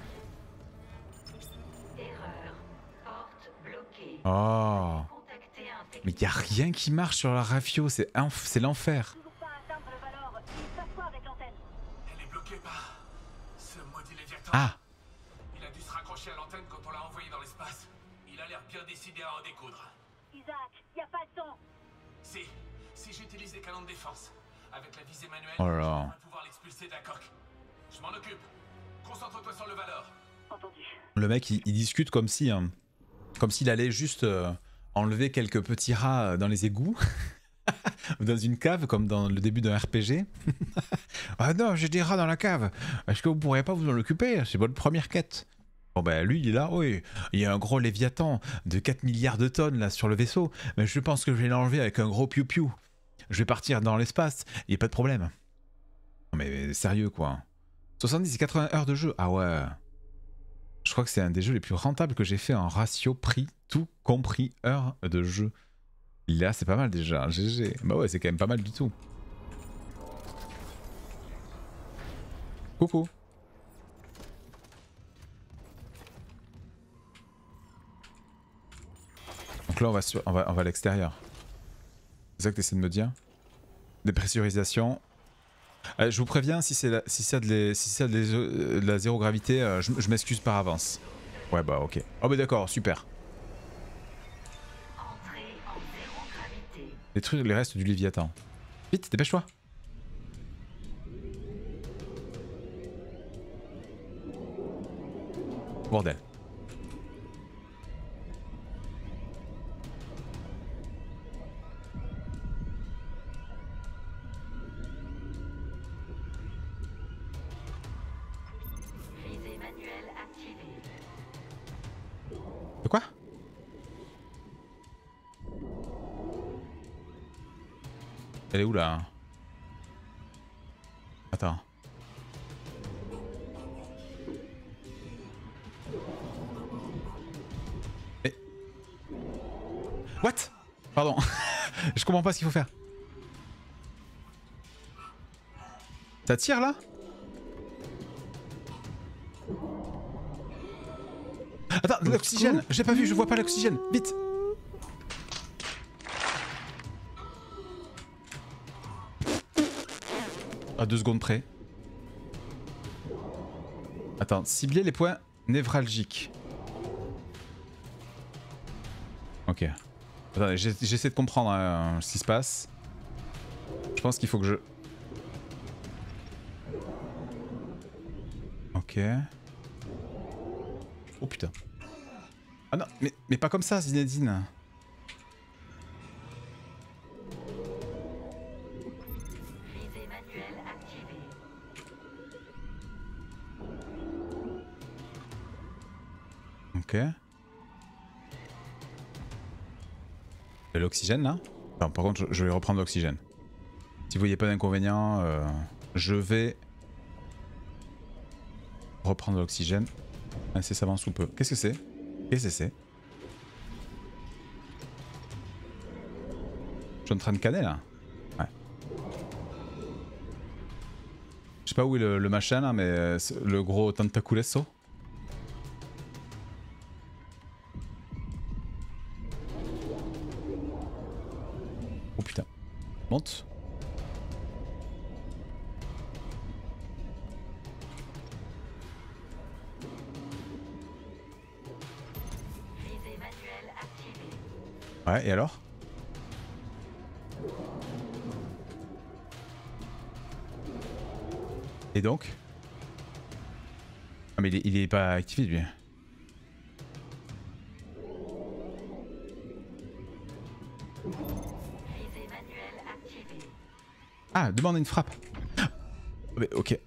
Erreur. Porte bloquée. Oh. Contactez un Mais y a rien qui marche sur la Rafio, c'est l'enfer. Toujours pas atteindre le Valor. Il se passe quoi avec l'antenne? Elle est bloquée par ce maudit Léviathan. Ah. Il a dû se raccrocher à l'antenne quand on l'a envoyé dans l'espace. Il a l'air bien décidé à en découdre. Isaac, y a pas le temps. Si, si j'utilise les canons de défense, avec la visée manuelle, Oh là je là. devrais pouvoir l'expulser d'un coq. Je m'en occupe. Concentre-toi sur le Valor. Entendu. Le mec, il, il discute comme si... Hein, comme s'il allait juste euh, enlever quelques petits rats dans les égouts. Ou dans une cave, comme dans le début d'un R P G. Ah non, j'ai des rats dans la cave. Est-ce que vous pourriez pas vous en occuper? C'est votre première quête. Bon ben lui il est là, oui, il y a un gros Léviathan de quatre milliards de tonnes là sur le vaisseau, mais je pense que je vais l'enlever avec un gros piou-piou. Je vais partir dans l'espace, il n'y a pas de problème. Non mais sérieux quoi. soixante-dix et quatre-vingts heures de jeu, ah ouais. Je crois que c'est un des jeux les plus rentables que j'ai fait en ratio prix, tout compris heures de jeu. Là c'est pas mal déjà, G G. Bah ouais c'est quand même pas mal du tout. Coucou. Donc là on va, sur, on va, on va à l'extérieur. C'est ça que tu essaies de me dire? Dépressurisation. Euh, je vous préviens, si c'est si si de, si de, de la zéro gravité, euh, je, je m'excuse par avance. Ouais bah ok. Oh bah d'accord, super. Entrée en zéro gravité. Détruire les restes du Léviathan. Vite, dépêche-toi. Bordel. Visée manuelle activée. De quoi? Elle est où là? Attends. Eh. What? Pardon. Je comprends pas ce qu'il faut faire. Ça tire là? Attends, l'oxygène. J'ai pas vu, je vois pas l'oxygène. Vite. À deux secondes près. Attends, cibler les points névralgiques. Ok. Attendez, j'essaie de comprendre euh, ce qui se passe. Je pense qu'il faut que je... Ok. Oh putain. Ah non, mais, mais pas comme ça, Zinedine. Visée manuelle activée. Ok. De l'oxygène là? Non, par contre, je, je vais reprendre l'oxygène. Si vous voyez pas d'inconvénient, euh, je vais reprendre l'oxygène incessamment sous peu. Qu'est-ce que c'est? Qu'est-ce que c'est? Je suis en train de canner là? Ouais. Je sais pas où est le, le machin là, mais le gros tentaculesso. Oh putain. Monte. Ouais, et alors? Et donc? Ah mais il est, il est pas activé lui. Visée manuelle activée. Ah, demande une frappe. Mais ok.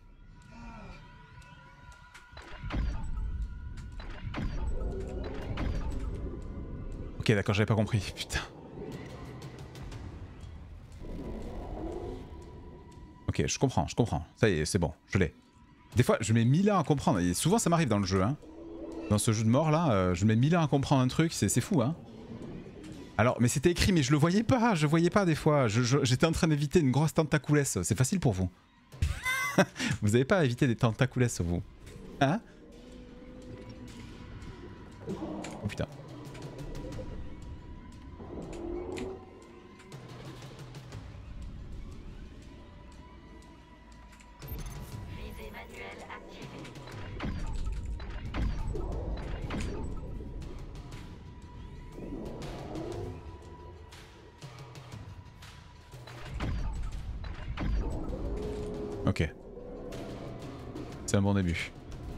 Ok, d'accord, j'avais pas compris. Putain. Ok, je comprends, je comprends. Ça y est, c'est bon, je l'ai. Des fois, je mets mille ans à comprendre. Et souvent, ça m'arrive dans le jeu. Hein. Dans ce jeu de mort là, euh, je mets mille ans à comprendre un truc, c'est fou. Hein. Alors, mais c'était écrit, mais je le voyais pas. Je voyais pas des fois. J'étais en train d'éviter une grosse tentacoulesse. C'est facile pour vous. Vous avez pas à éviter des tentacoulesses, vous. Hein? Oh putain. Visée manuelle activée. Ok. C'est un bon début.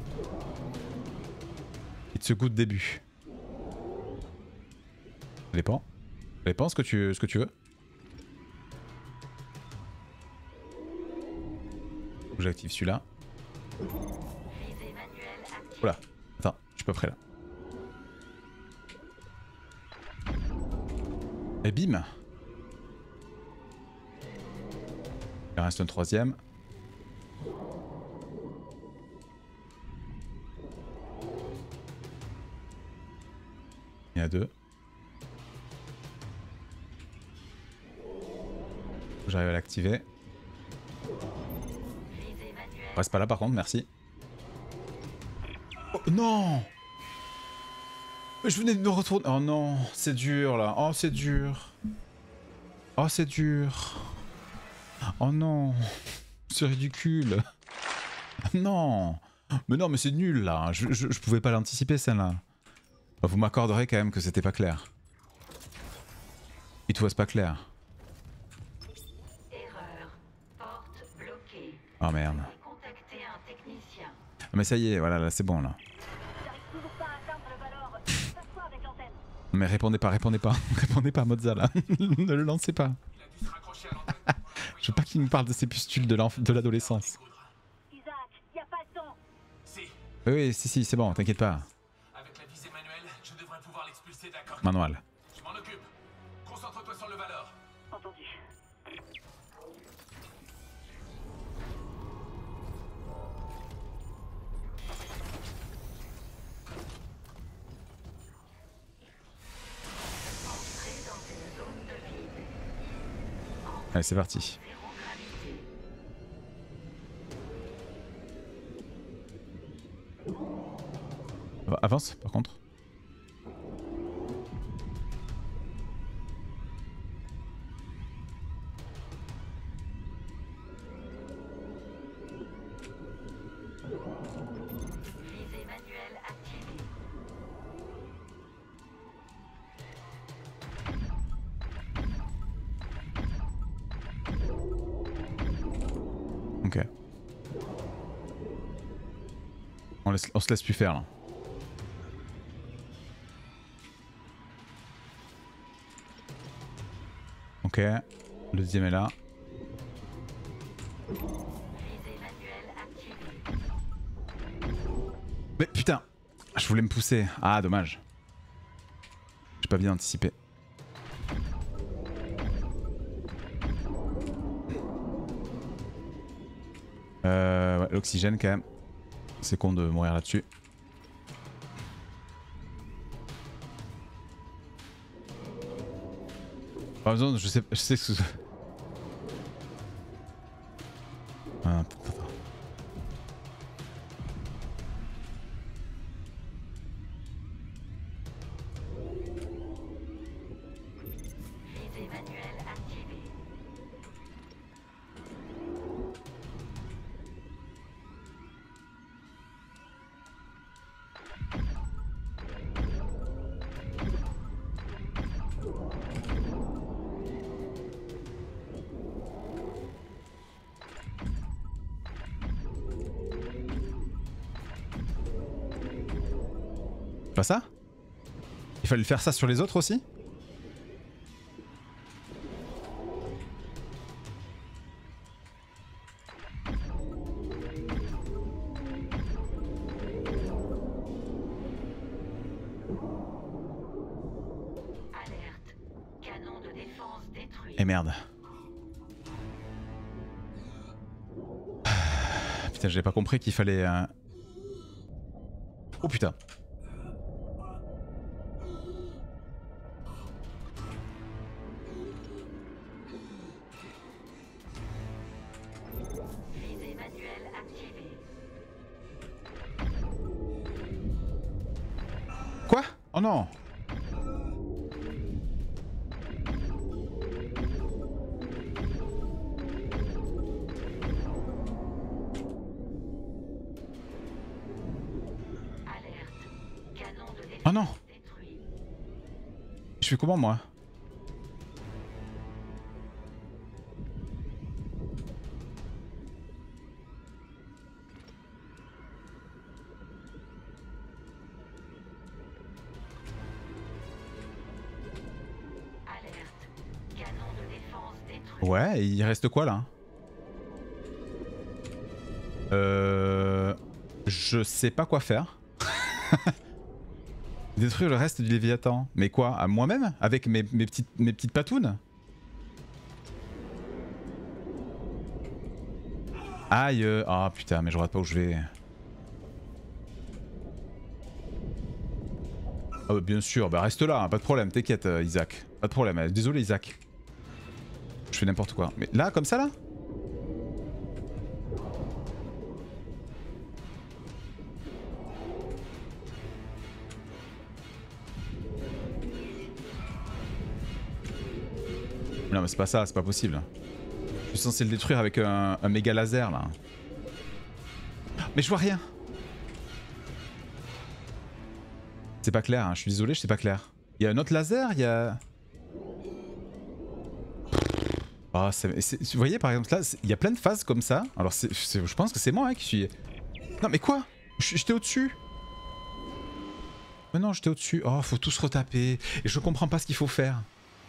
It's a good début. Ça dépend. Ça dépend ce que tu, ce que tu veux. J'active celui-là. Visée manuelle activée. Oula. Attends, je suis pas prêt là. Et bim. Il reste un troisième. Il y en a deux. J'arrive à l'activer. Reste pas là par contre, merci. Oh, non! Je venais de me retourner. Oh non, c'est dur là. Oh, c'est dur. Oh, c'est dur. Oh non. C'est ridicule. Non. Mais non, mais c'est nul là. Je, je, je pouvais pas l'anticiper celle-là. Vous m'accorderez quand même que c'était pas clair. Et tout c'est pas clair. Erreur. Porte bloquée. Oh merde. Contactez un technicien. Ah, mais ça y est, voilà, là c'est bon là. J'arrive toujours pas à atteindre le Valor. Il se passe quoi avec l'antenne? Mais répondez pas, répondez pas. Répondez pas, Mozza là. Ne le lancez pas. Il a dû se raccrocher à l'antenne. Je veux pas qu'il nous parle de ces pustules de l'enf- de l'adolescence. Isaac, y a pas le temps. Si, Oui, oui, si, si, c'est bon, t'inquiète pas. avec la visée manuelle, je devrais pouvoir l'expulser, d'accord? Manuel. Je m'en occupe. Concentre-toi sur le Valor. Entendu. Entrez dans une zone de vide. Allez, c'est parti. Zéro gravité. Avance, par contre. Visée manuelle activée. Ok. On, laisse, on se laisse plus faire là. Ok. Le deuxième est là. Visée manuelle activée. Mais putain, je voulais me pousser. Ah, dommage. J'ai pas bien anticipé. Euh, ouais, l'oxygène quand même. C'est con de mourir là-dessus. Pas besoin, je sais, je sais que... Ah, attends, attends. Visée manuelle activée. pas ça? Il fallait faire ça sur les autres aussi? Alerte. Canon de défense détruit. Et merde. Putain, j'avais pas compris qu'il fallait... Euh... Oh putain. Visée manuelle activée. Quoi? Oh non. Oh non. Je fais comment moi? Ouais, et il reste quoi là? Euh... Je sais pas quoi faire. Détruire le reste du Léviathan. Mais quoi? À moi-même? Avec mes, mes, petites, mes petites patounes? Aïe. Ah oh, putain, mais je regarde pas où je vais. Ah bah, bien sûr, bah reste là, hein, pas de problème, t'inquiète euh, Isaac. Pas de problème, désolé Isaac. Je fais n'importe quoi. Mais là, comme ça là? Non mais c'est pas ça, c'est pas possible. Je suis censé le détruire avec un, un méga laser là. Mais je vois rien. C'est pas clair, hein. Je suis désolé, c'est pas clair. Il y a un autre laser, il y a... Oh, vous voyez par exemple là, il y a plein de phases comme ça. Alors c'est, je pense que c'est moi hein, qui suis... Non mais quoi? J'étais au-dessus. Mais non, j'étais au-dessus. Oh, faut tous retaper. Et je comprends pas ce qu'il faut faire.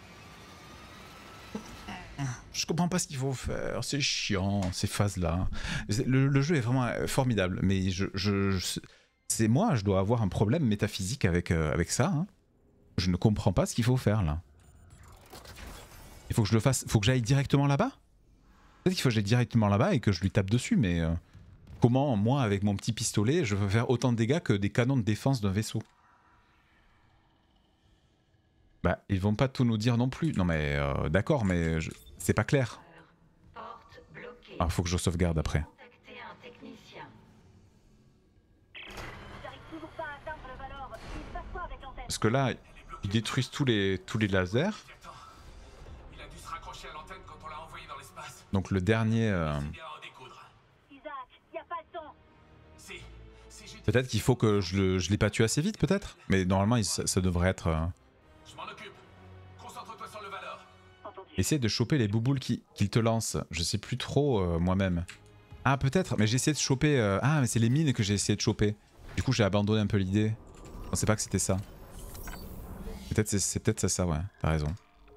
Je comprends pas ce qu'il faut faire, c'est chiant ces phases-là. Le, le jeu est vraiment formidable, mais je, je, je, c'est moi, je dois avoir un problème métaphysique avec, euh, avec ça. Hein. Je ne comprends pas ce qu'il faut faire là. Il faut que je le fasse, faut que j'aille directement là-bas. Peut-être qu'il faut que j'aille directement là-bas et que je lui tape dessus, mais euh, comment moi avec mon petit pistolet je peux faire autant de dégâts que des canons de défense d'un vaisseau? Bah ils vont pas tout nous dire non plus. Non mais euh, d'accord, mais je... c'est pas clair. Ah, faut que je sauvegarde après. Parce que là, ils détruisent tous les tous les lasers. Donc le dernier. Euh... Peut-être qu'il faut que je, le, je l'ai pas tué assez vite, peut-être. Mais normalement, il, ça, ça devrait être. Euh... Essaye de choper les bouboules qu'il qui te lance. Je sais plus trop euh, moi-même. Ah peut-être, mais j'ai essayé de choper... Euh... Ah mais c'est les mines que j'ai essayé de choper. Du coup j'ai abandonné un peu l'idée. Je pensais pas que c'était ça. Peut-être c'est peut-être ça, ça, ouais. T'as raison.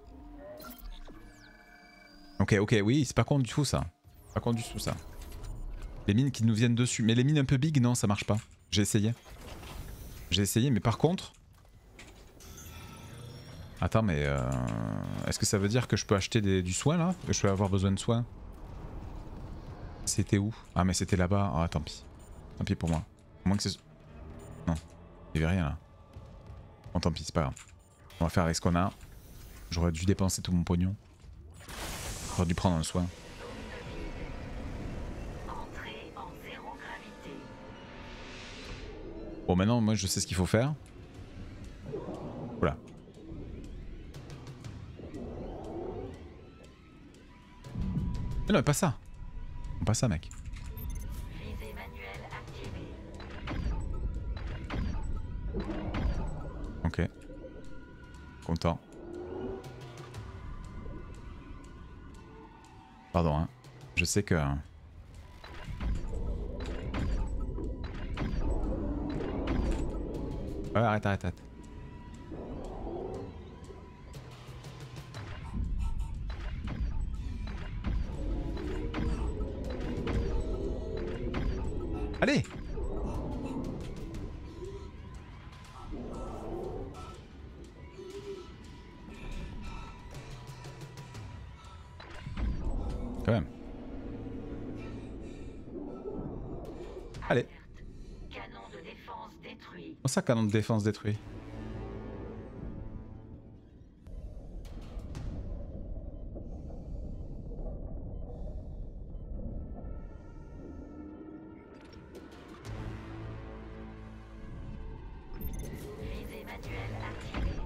Ok, ok, oui, c'est pas con du tout ça. Pas con du tout ça. Les mines qui nous viennent dessus. Mais les mines un peu big, non, ça marche pas. J'ai essayé. J'ai essayé, mais par contre... Attends, mais euh, est-ce que ça veut dire que je peux acheter des, du soin là? Que je peux avoir besoin de soins? C'était où? Ah mais c'était là-bas. Ah tant pis. Tant pis pour moi. Au moins que c'est... Non. Il y avait rien là. Bon tant pis, c'est pas grave. On va faire avec ce qu'on a. J'aurais dû dépenser tout mon pognon. J'aurais dû prendre un soin. Bon maintenant moi je sais ce qu'il faut faire. Voilà. Mais non, mais pas ça. Pas ça, mec. Ok. Content. Pardon, hein. Je sais que... Ouais, arrête, arrête, arrête. Allez! Quand même. Allez. Canon de défense détruit. Comment ça, canon de défense détruit? Visée manuelle activée.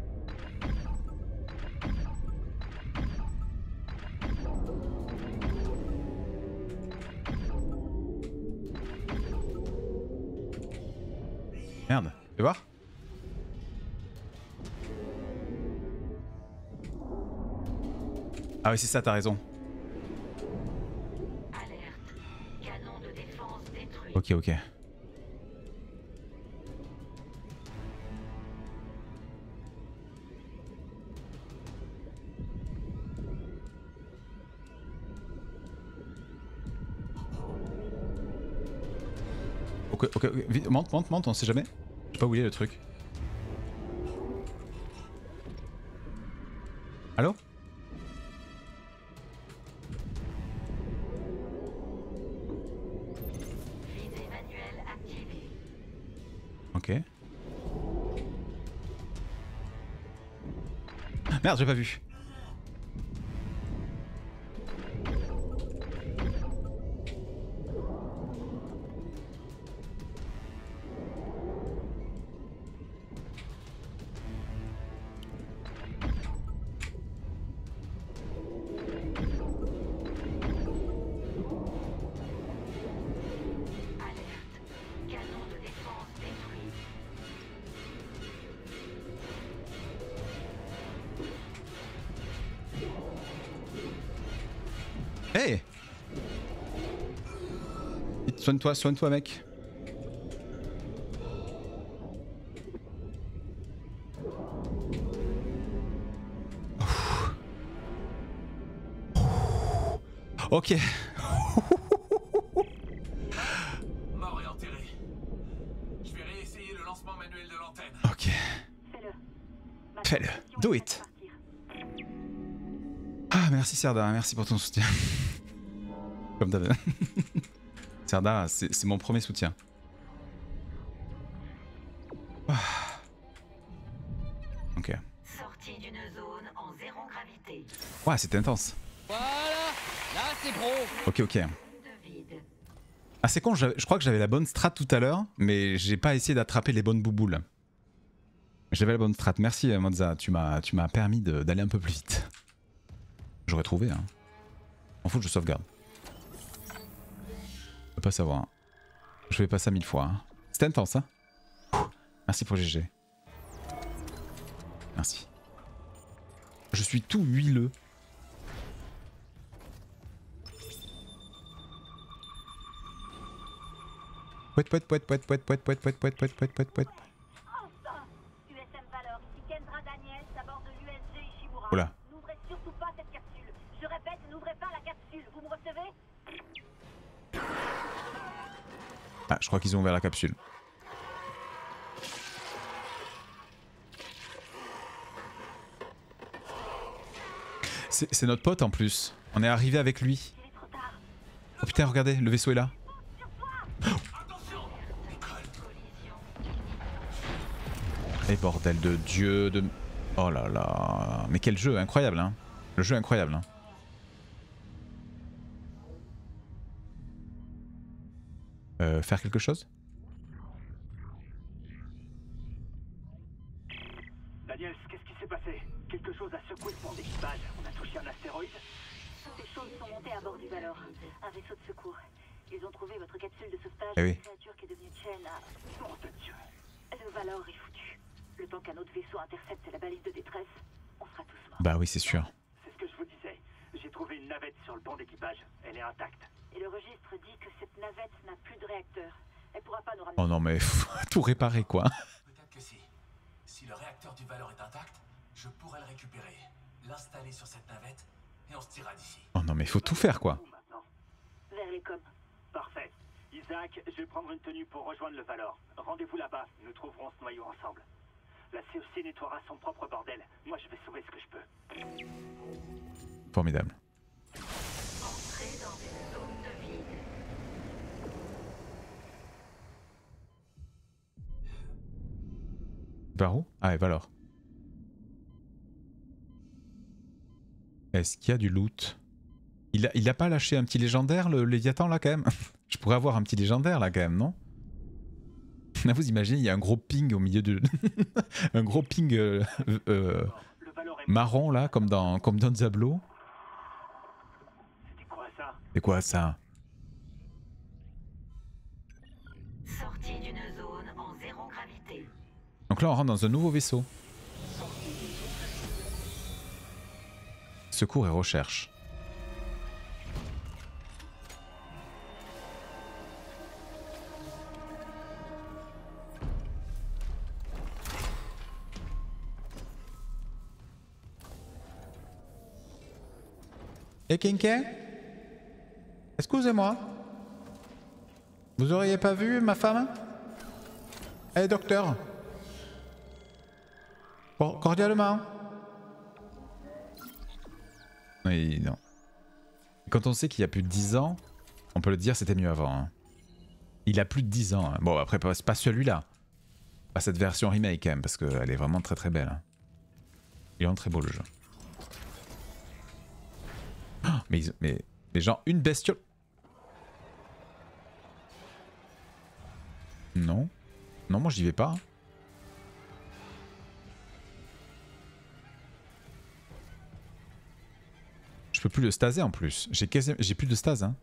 Merde, fais voir. Ah oui, c'est ça, t'as raison. Alerte. Canon de défense détruit. Ok, ok. Ok, ok, ok. Vite, monte, monte, monte, on sait jamais. J'ai pas oublié le truc. Allô? Visée manuelle activée. Ok. Merde, j'ai pas vu. Alerte. Canon de défense détruit. Hey! Vite, soigne-toi, soigne-toi, mec. Ok. Mort et enterré. Je vais réessayer le lancement manuel de l'antenne. Ok. Fais-le. Ma Fais-le. position Do est it. prête à partir. Ah, merci Serda, merci pour ton soutien. Comme d'hab. Serda, c'est c'est mon premier soutien. Ah. Ok. Sortie d'une zone en zéro gravité. Ouais, c'était intense. Voilà, là c'est pro. Ok, ok. De vide. Ah, c'est con, j'avais- je crois que j'avais la bonne strat tout à l'heure, mais j'ai pas essayé d'attraper les bonnes bouboules. J'avais la bonne strat. Merci euh, Mozza, tu m'as tu m'as permis de- d'aller un peu plus vite. J'aurais trouvé, hein. En faut que je sauvegarde. Je peux pas savoir. Je fais pas ça mille fois. Hein. C'était intense, hein. Merci pour G G. Merci. Je suis tout huileux. Pouet, pouet, pouet, pouet, pouet, pouet, pouet, pouet, pouet, pouet, pouet, pouet, pouet. Enfin U S M Valor, ici Kendra Daniels, à bord de l'U S G Ishimura. Oula. N'ouvrez surtout pas cette capsule. Je répète, n'ouvrez pas la capsule. Vous me recevez? Ah, je crois qu'ils ont ouvert la capsule. C'est c'est notre pote en plus. On est arrivé avec lui. Il est trop tard. Oh putain, regardez, le vaisseau est là. Et bordel de Dieu, de... Oh là là. Mais quel jeu, incroyable, hein. Le jeu est incroyable, hein. Euh, faire quelque chose? Daniels, qu'est-ce qui s'est passé? Quelque chose a secoué le pont d'équipage. On a touché un astéroïde? Des choses sont montées à bord du Valor. Un vaisseau de secours. Ils ont trouvé votre capsule de sauvetage. Eh oui. Une créature qui est devenue chaîne à... Nom de Dieu. Le Valor est foutu. Le temps qu'un autre vaisseau intercepte la balise de détresse, on sera tous morts. Bah oui, c'est sûr. C'est ce que je vous disais. J'ai trouvé une navette sur le pont d'équipage. Elle est intacte. Et le registre dit que cette navette n'a plus de réacteur. Elle pourra pas nous ramener. Oh non mais faut tout réparer quoi. Peut-être que si. Si le réacteur du Valor est intact, je pourrais le récupérer, l'installer sur cette navette, et on se tirera d'ici. Oh non mais il faut tout faire quoi. Vers les coms. Parfait. Isaac, je vais prendre une tenue pour rejoindre le Valor. Rendez-vous là-bas, nous trouverons ce noyau ensemble. La C E C nettoiera son propre bordel. Moi, je vais sauver ce que je peux. Formidable. Entrez dans une zone de vide. Par où? Ah et Valor. Est-ce qu'il y a du loot? Il a, il a pas lâché un petit légendaire, le Léviathan, là, quand même? Je pourrais avoir un petit légendaire, là, quand même, non? Là, vous imaginez, il y a un gros ping au milieu de... un gros ping euh, euh, marron, là, comme dans, comme dans Diablo. C'était quoi ça? C'est quoi, ça? Sortie d'une zone en zéro gravité. Donc là, on rentre dans un nouveau vaisseau. Secours et recherche. Et Kinké? Excusez-moi. Vous auriez pas vu ma femme? Eh docteur. Cor- cordialement. Oui, non. Quand on sait qu'il y a plus de dix ans, on peut le dire, c'était mieux avant. Hein. Il a plus de dix ans. Hein. Bon, après, pas, pas celui-là. Pas cette version remake, quand même, parce qu'elle est vraiment très très belle. Hein. Il est vraiment très beau le jeu. Oh, mais, ils, mais, mais genre, une bestiole. Non. Non, moi j'y vais pas. Je peux plus le staser en plus. J'ai quasi... j'ai plus de stase. Hein.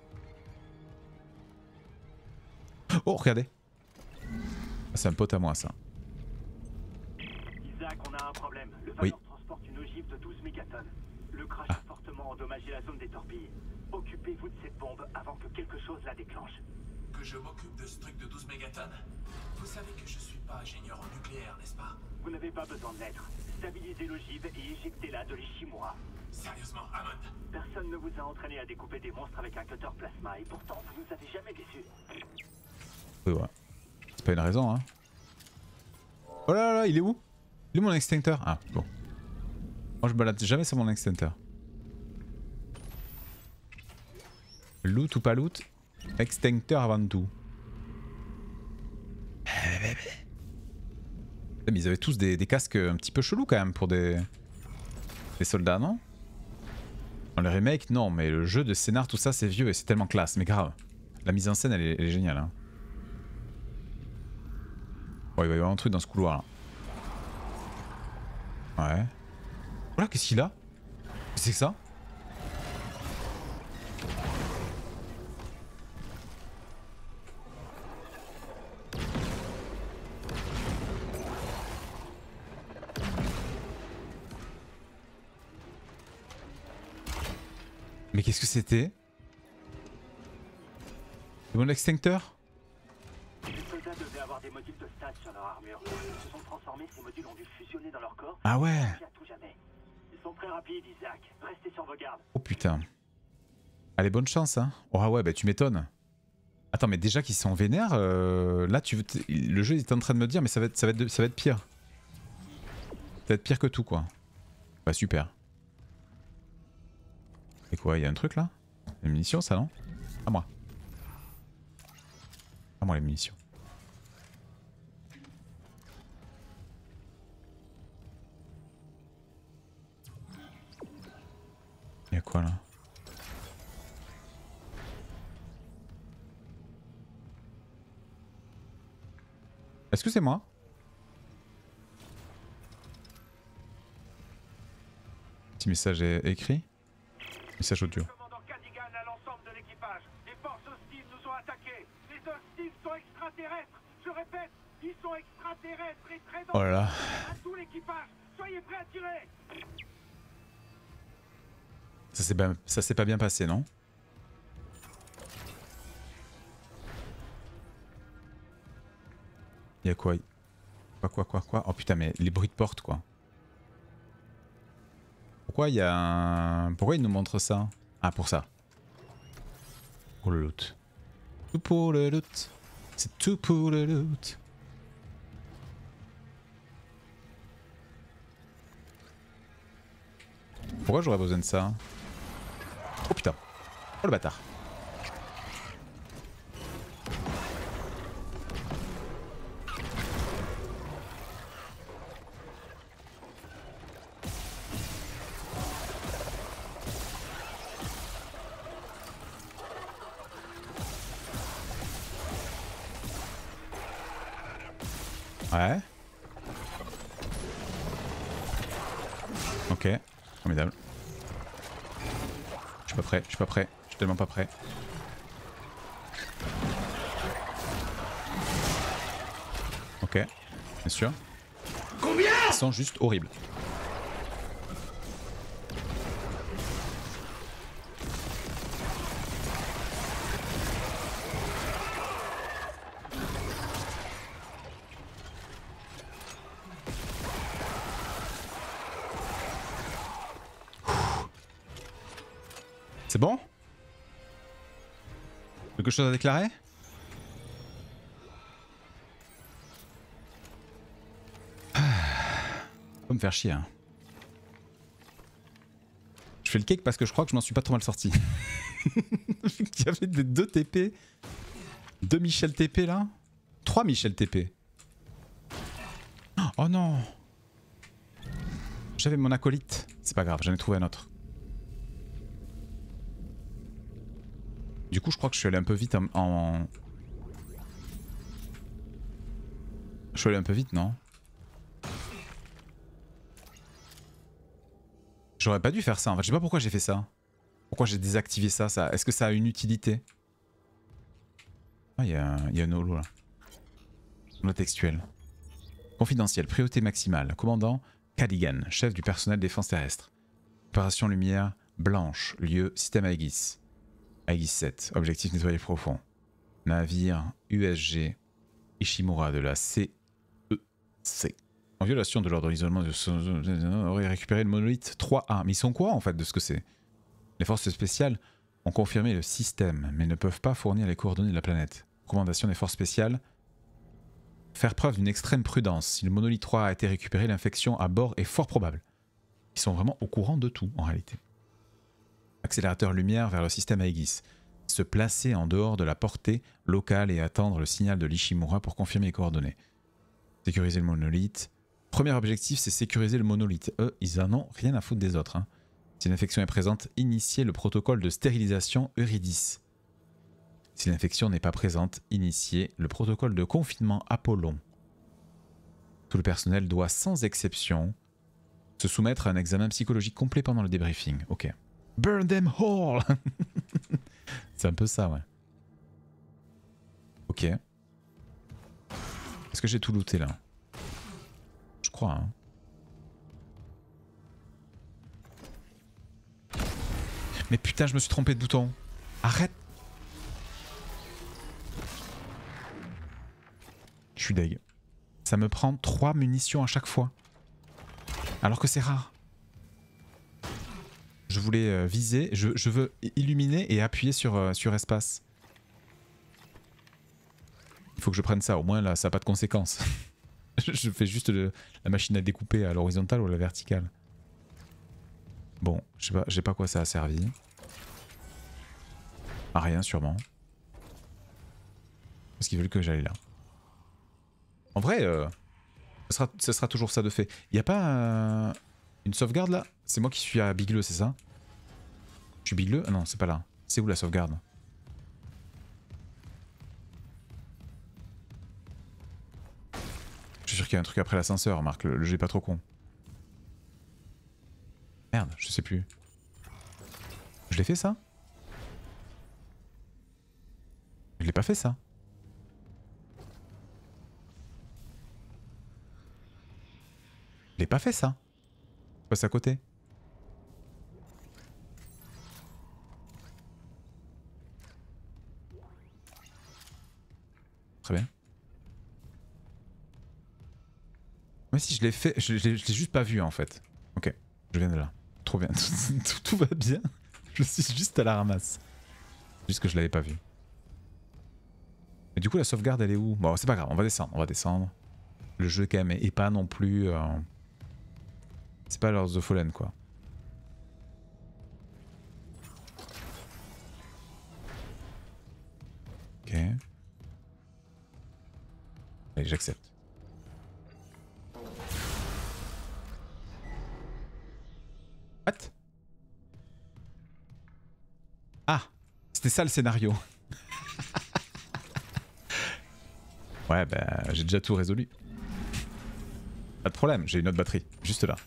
Oh, regardez. C'est un pote à moi, ça. Isaac, on a un problème. Le Valor Oui. transporte une ogive de douze mégatonnes. Le crash Ah. a fortement endommagé la zone des torpilles. Occupez-vous de cette bombe avant que quelque chose la déclenche. Que je m'occupe de ce truc de douze mégatonnes? Vous savez que je suis pas ingénieur en nucléaire, n'est-ce pas? Vous n'avez pas besoin de l'être. Stabilisez l'ogive et éjectez-la de l'Ishimura. Sérieusement, Hammond? Personne ne vous a entraîné à découper des monstres avec un cutter plasma et pourtant vous nous avez jamais déçus. Oui, ouais. C'est pas une raison, hein. Oh là là, là, il est où? Il est où mon extincteur? Ah, bon. Moi je me balade jamais sur mon extincteur. Loot ou pas loot? Extincteur avant tout. Mais ils avaient tous des, des casques un petit peu chelous quand même pour des, des soldats, non? Dans les remakes, non, mais le jeu de scénar, tout ça, c'est vieux et c'est tellement classe, mais grave. La mise en scène, elle est, elle est géniale. Hein. Bon, il va y avoir un truc dans ce couloir là. Ouais. Voilà, qu'est-ce qu'il a? Qu'est-ce que c'est que ça? Mais qu'est-ce que c'était? C'est mon extincteur? Les soldats devaient avoir des modules de stats sur leur armure. Ils se sont transformés, ces modules ont dû fusionner dans leur corps. Ah ouais. À tout jamais. Ils sont très rapides, Isaac. Restez sur vos gardes. Oh putain. Allez, bonne chance, hein. Oh ah ouais, bah tu m'étonnes. Attends, mais déjà qu'ils sont vénères, euh, là tu veux le jeu est en train de me dire, mais ça va être, ça va être, ça va être pire. Ça va être pire que tout, quoi. Bah super. Et quoi, il y a un truc là? Les munitions, ça non? À moi. À moi les munitions. Il y a quoi là? Est-ce que c'est moi? Petit message é écrit. Message audio. Commandant Cadigan à l'ensemble de l'équipage. Les forces hostiles nous ont attaqués. Les hostiles sont extraterrestres. Je répète, ils sont extraterrestres et très Oh là là. à tout l'équipage. Soyez prêts à tirer. Ça s'est bien, ça s'est pas bien passé, non? Il y a quoi? Quoi, quoi, quoi, quoi? Oh putain, mais les bruits de porte, quoi. Pourquoi il y a un... Pourquoi il nous montre ça? Ah, pour ça. Pour le loot. Tout pour le loot. C'est tout pour le loot. Pourquoi j'aurais besoin de ça? Oh putain. Oh le bâtard. Ouais. Ok. Formidable. Je suis pas prêt, je suis pas prêt. Je suis tellement pas prêt. Ok. Bien sûr. Combien? Ils sont juste horribles. C'est bon? Quelque chose à déclarer? Faut me faire chier. Hein. Je fais le cake parce que je crois que je m'en suis pas trop mal sorti. Il y avait des deux T P. Deux Michel T P là. Trois Michel T P. Oh non! J'avais mon acolyte. C'est pas grave, j'en ai trouvé un autre. Du coup, je crois que je suis allé un peu vite en... en... Je suis allé un peu vite, non? J'aurais pas dû faire ça. En fait, je sais pas pourquoi j'ai fait ça. Pourquoi j'ai désactivé ça, ça. Est-ce que ça a une utilité? Ah, il y a, y a un holo là. Holo textuel. Confidentiel. Priorité maximale. Commandant Cadigan, chef du personnel défense terrestre. Opération lumière blanche. Lieu système Aegis. Aegis sept. Objectif nettoyer profond. Navire U S G Ishimura de la C E C. En violation de l'ordre d'isolement de... aurait récupéré le monolithe trois A. Mais ils sont quoi en fait de ce que c'est? Les forces spéciales ont confirmé le système, mais ne peuvent pas fournir les coordonnées de la planète. Recommandation des forces spéciales. Faire preuve d'une extrême prudence. Si le monolithe trois A a été récupéré, l'infection à bord est fort probable. Ils sont vraiment au courant de tout en réalité. Accélérateur lumière vers le système Aegis. Se placer en dehors de la portée locale et attendre le signal de l'Ishimura pour confirmer les coordonnées. Sécuriser le monolithe. Premier objectif, c'est sécuriser le monolithe. Eux, ils en ont rien à foutre des autres. Hein. Si l'infection est présente, initier le protocole de stérilisation Eurydice. Si l'infection n'est pas présente, initier le protocole de confinement Apollon. Tout le personnel doit, sans exception, se soumettre à un examen psychologique complet pendant le débriefing. Ok. Burn them all. C'est un peu ça, ouais. Ok. Est-ce que j'ai tout looté là? Je crois, hein. Mais putain, je me suis trompé de bouton. Arrête. Je suis deg. Ça me prend trois munitions à chaque fois. Alors que c'est rare. Je voulais euh, viser, je, je veux illuminer et appuyer sur, euh, sur espace. Il faut que je prenne ça, au moins là ça n'a pas de conséquences. Je fais juste le, la machine à découper à l'horizontale ou à la verticale. Bon, je sais pas, je sais pas quoi ça a servi. À rien sûrement. Parce qu'ils veulent que j'aille là. En vrai, euh, ce, sera, ce sera toujours ça de fait. Il n'y a pas euh, une sauvegarde là? C'est moi qui suis à Bigleux, c'est ça? Je suis Bigleux? Ah non, c'est pas là. C'est où la sauvegarde? Je suis sûr qu'il y a un truc après l'ascenseur, Marc, le, le jeu est pas trop con. Merde, je sais plus. Je l'ai fait ça? Je l'ai pas fait ça? Je l'ai pas fait ça? Je passe à côté. Très bien. Moi si je l'ai fait, je, je l'ai juste pas vu en fait. Ok, je viens de là. Trop bien, tout, tout, tout va bien. Je suis juste à la ramasse. Juste que je l'avais pas vu. Et du coup la sauvegarde elle est où? Bon c'est pas grave, on va descendre, on va descendre. Le jeu quand même est pas non plus... Euh... C'est pas Lords of the Fallen quoi. Ok. Allez j'accepte. What? Ah, c'était ça le scénario. Ouais bah j'ai déjà tout résolu. Pas de problème, j'ai une autre batterie, juste là.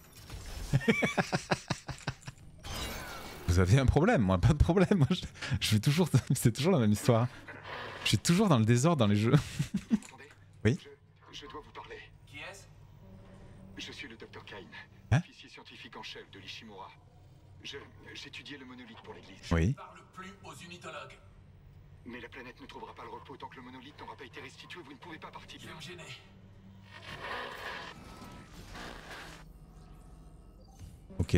Vous avez un problème, moi pas de problème. Moi, je, je fais toujours, c'est toujours la même histoire. Je suis toujours dans le désordre dans les jeux. Oui. Je, je dois vous parler. Qui est-ce? Je suis le docteur Kain, hein? officier scientifique en chef de l'Ishimura. Je j'étudiais le monolithe pour l'église. Oui. Je parle plus aux unitologues. Mais la planète ne trouvera pas le repos tant que le monolithe n'aura pas été restitué. Vous ne pouvez pas partir. Je vais me gêner. Ok.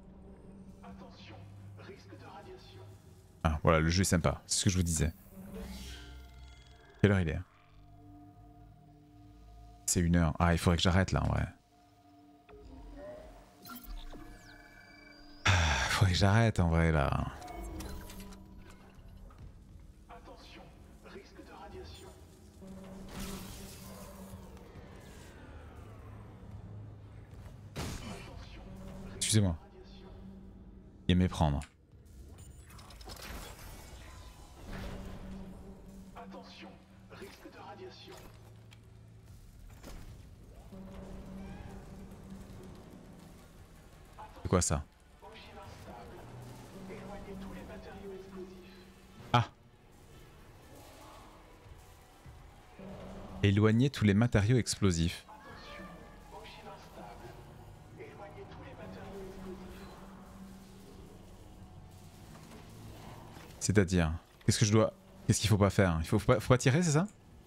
Ah voilà, le jeu est sympa, c'est ce que je vous disais. Quelle heure il est? C'est une heure. Ah il faudrait que j'arrête là en vrai. Ah, il faudrait que j'arrête en vrai là. Excusez-moi. Il va méprendre. Attention, risque de radiation. C'est quoi ça? Ah. Éloigner tous les matériaux explosifs. C'est-à-dire, qu'est-ce que je dois... Qu'est-ce qu'il faut pas faire? Il faut, faut, pas, faut pas tirer, c'est ça?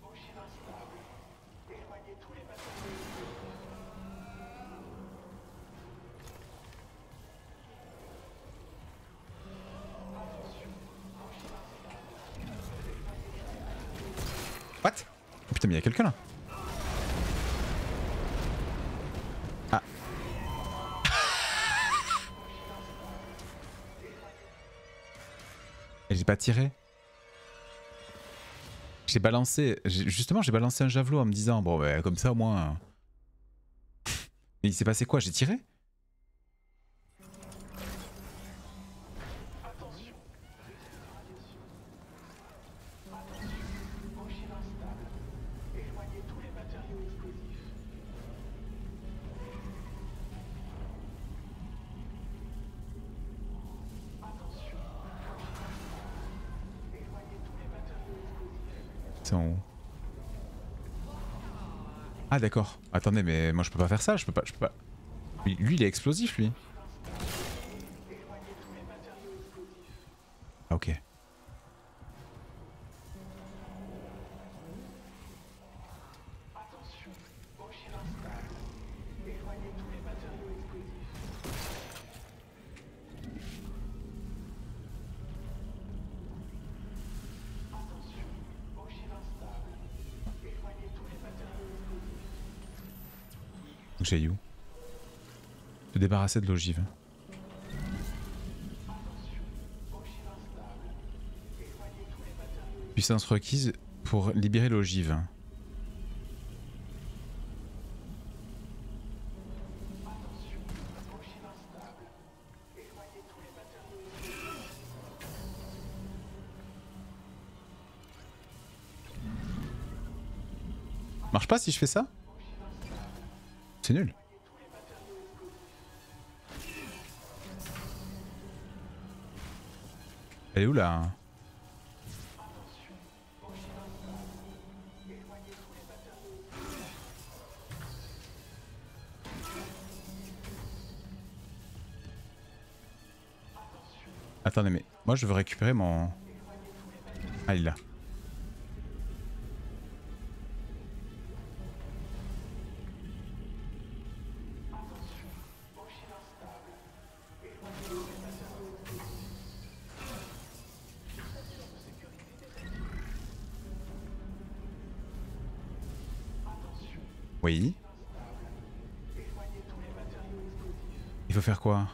What? Oh, putain mais il y a quelqu'un là. Ah. Et j'ai pas tiré. J'ai balancé, justement j'ai balancé un javelot en me disant bon bah comme ça au moins... Mais il s'est passé quoi? J'ai tiré? C'est en haut. Ah d'accord. Attendez mais moi je peux pas faire ça, je peux pas... Je peux pas... Lui, lui il est explosif lui. Ah ok. J'ai où? Se débarrasser de l'ogive. Puissance requise pour libérer l'ogive. Marche pas si je fais ça? C'est nul. Elle est où là? Attendez mais moi je veux récupérer mon... Ah il est là. Oui. Il faut faire quoi?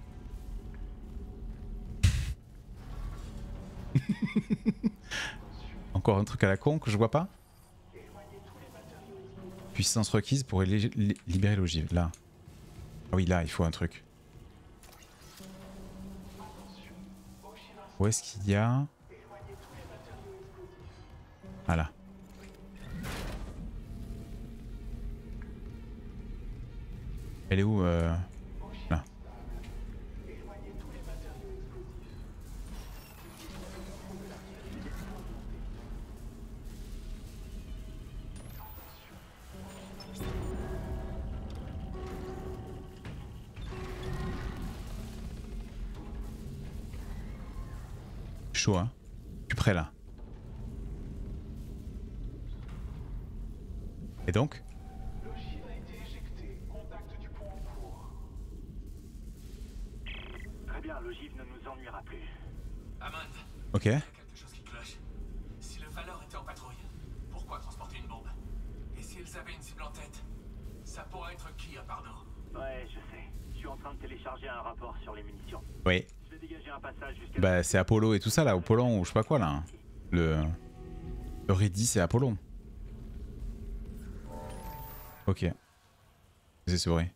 Encore un truc à la con que je vois pas? Puissance requise pour li li libérer l'ogive. Là. Ah oui, là, il faut un truc. Où est-ce qu'il y a? Voilà. Elle est où euh... Là. Chaud, hein? Je suis prêt là. Et donc? Très bien, l'ogive ne nous ennuiera plus. Hammond, Ok. il y a quelque chose qui cloche. Si le Valor était en patrouille, pourquoi transporter une bombe? Et s'ils avaient une cible en tête, ça pourrait être qui à part nous? Ouais, je sais. Je suis en train de télécharger un rapport sur les munitions. Oui. Je vais dégager un passage jusqu'à... Bah c'est Apollo et tout ça là, Apollon ou je sais pas quoi là. Hein. Le... Le Ready c'est Apollon. Ok. C'est ce bruit.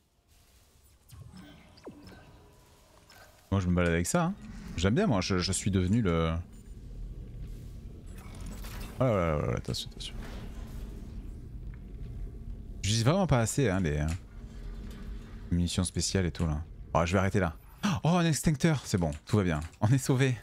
Moi je me balade avec ça. Hein. J'aime bien moi, je, je suis devenu le... Oh là là là là, attention, attention. J'utilise vraiment pas assez hein, les... munitions spéciales et tout là. Oh je vais arrêter là. Oh un extincteur, c'est bon, tout va bien. On est sauvé.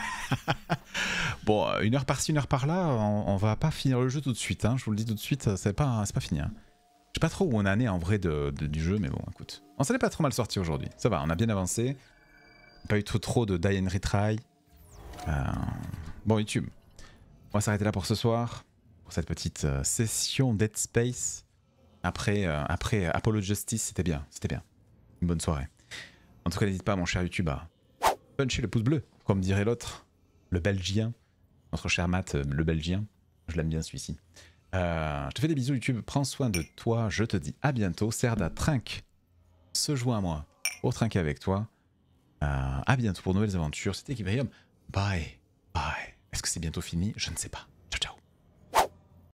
Bon, une heure par-ci, une heure par-là, on, on va pas finir le jeu tout de suite. Hein. Je vous le dis tout de suite, c'est pas, c'est pas fini. Hein. Je sais pas trop où on en est en vrai de, de, du jeu, mais bon, écoute. On s'en est pas trop mal sorti aujourd'hui. Ça va, on a bien avancé. Pas eu trop, trop de die and retry. Euh... Bon, YouTube. On va s'arrêter là pour ce soir. Pour cette petite euh, session Dead Space. Après, euh, après Apollo Justice, c'était bien. C'était bien. Une bonne soirée. En tout cas, n'hésite pas, mon cher YouTube, à puncher le pouce bleu, comme dirait l'autre, le Belgien, notre cher Matt, le Belgien. Je l'aime bien celui-ci. Euh, je te fais des bisous, YouTube. Prends soin de toi. Je te dis à bientôt. Serda Trinque se joint à moi pour trinquer avec toi. Euh, à bientôt pour de nouvelles aventures. C'était Equilibrium. Bye. Bye. Est-ce que c'est bientôt fini? Je ne sais pas.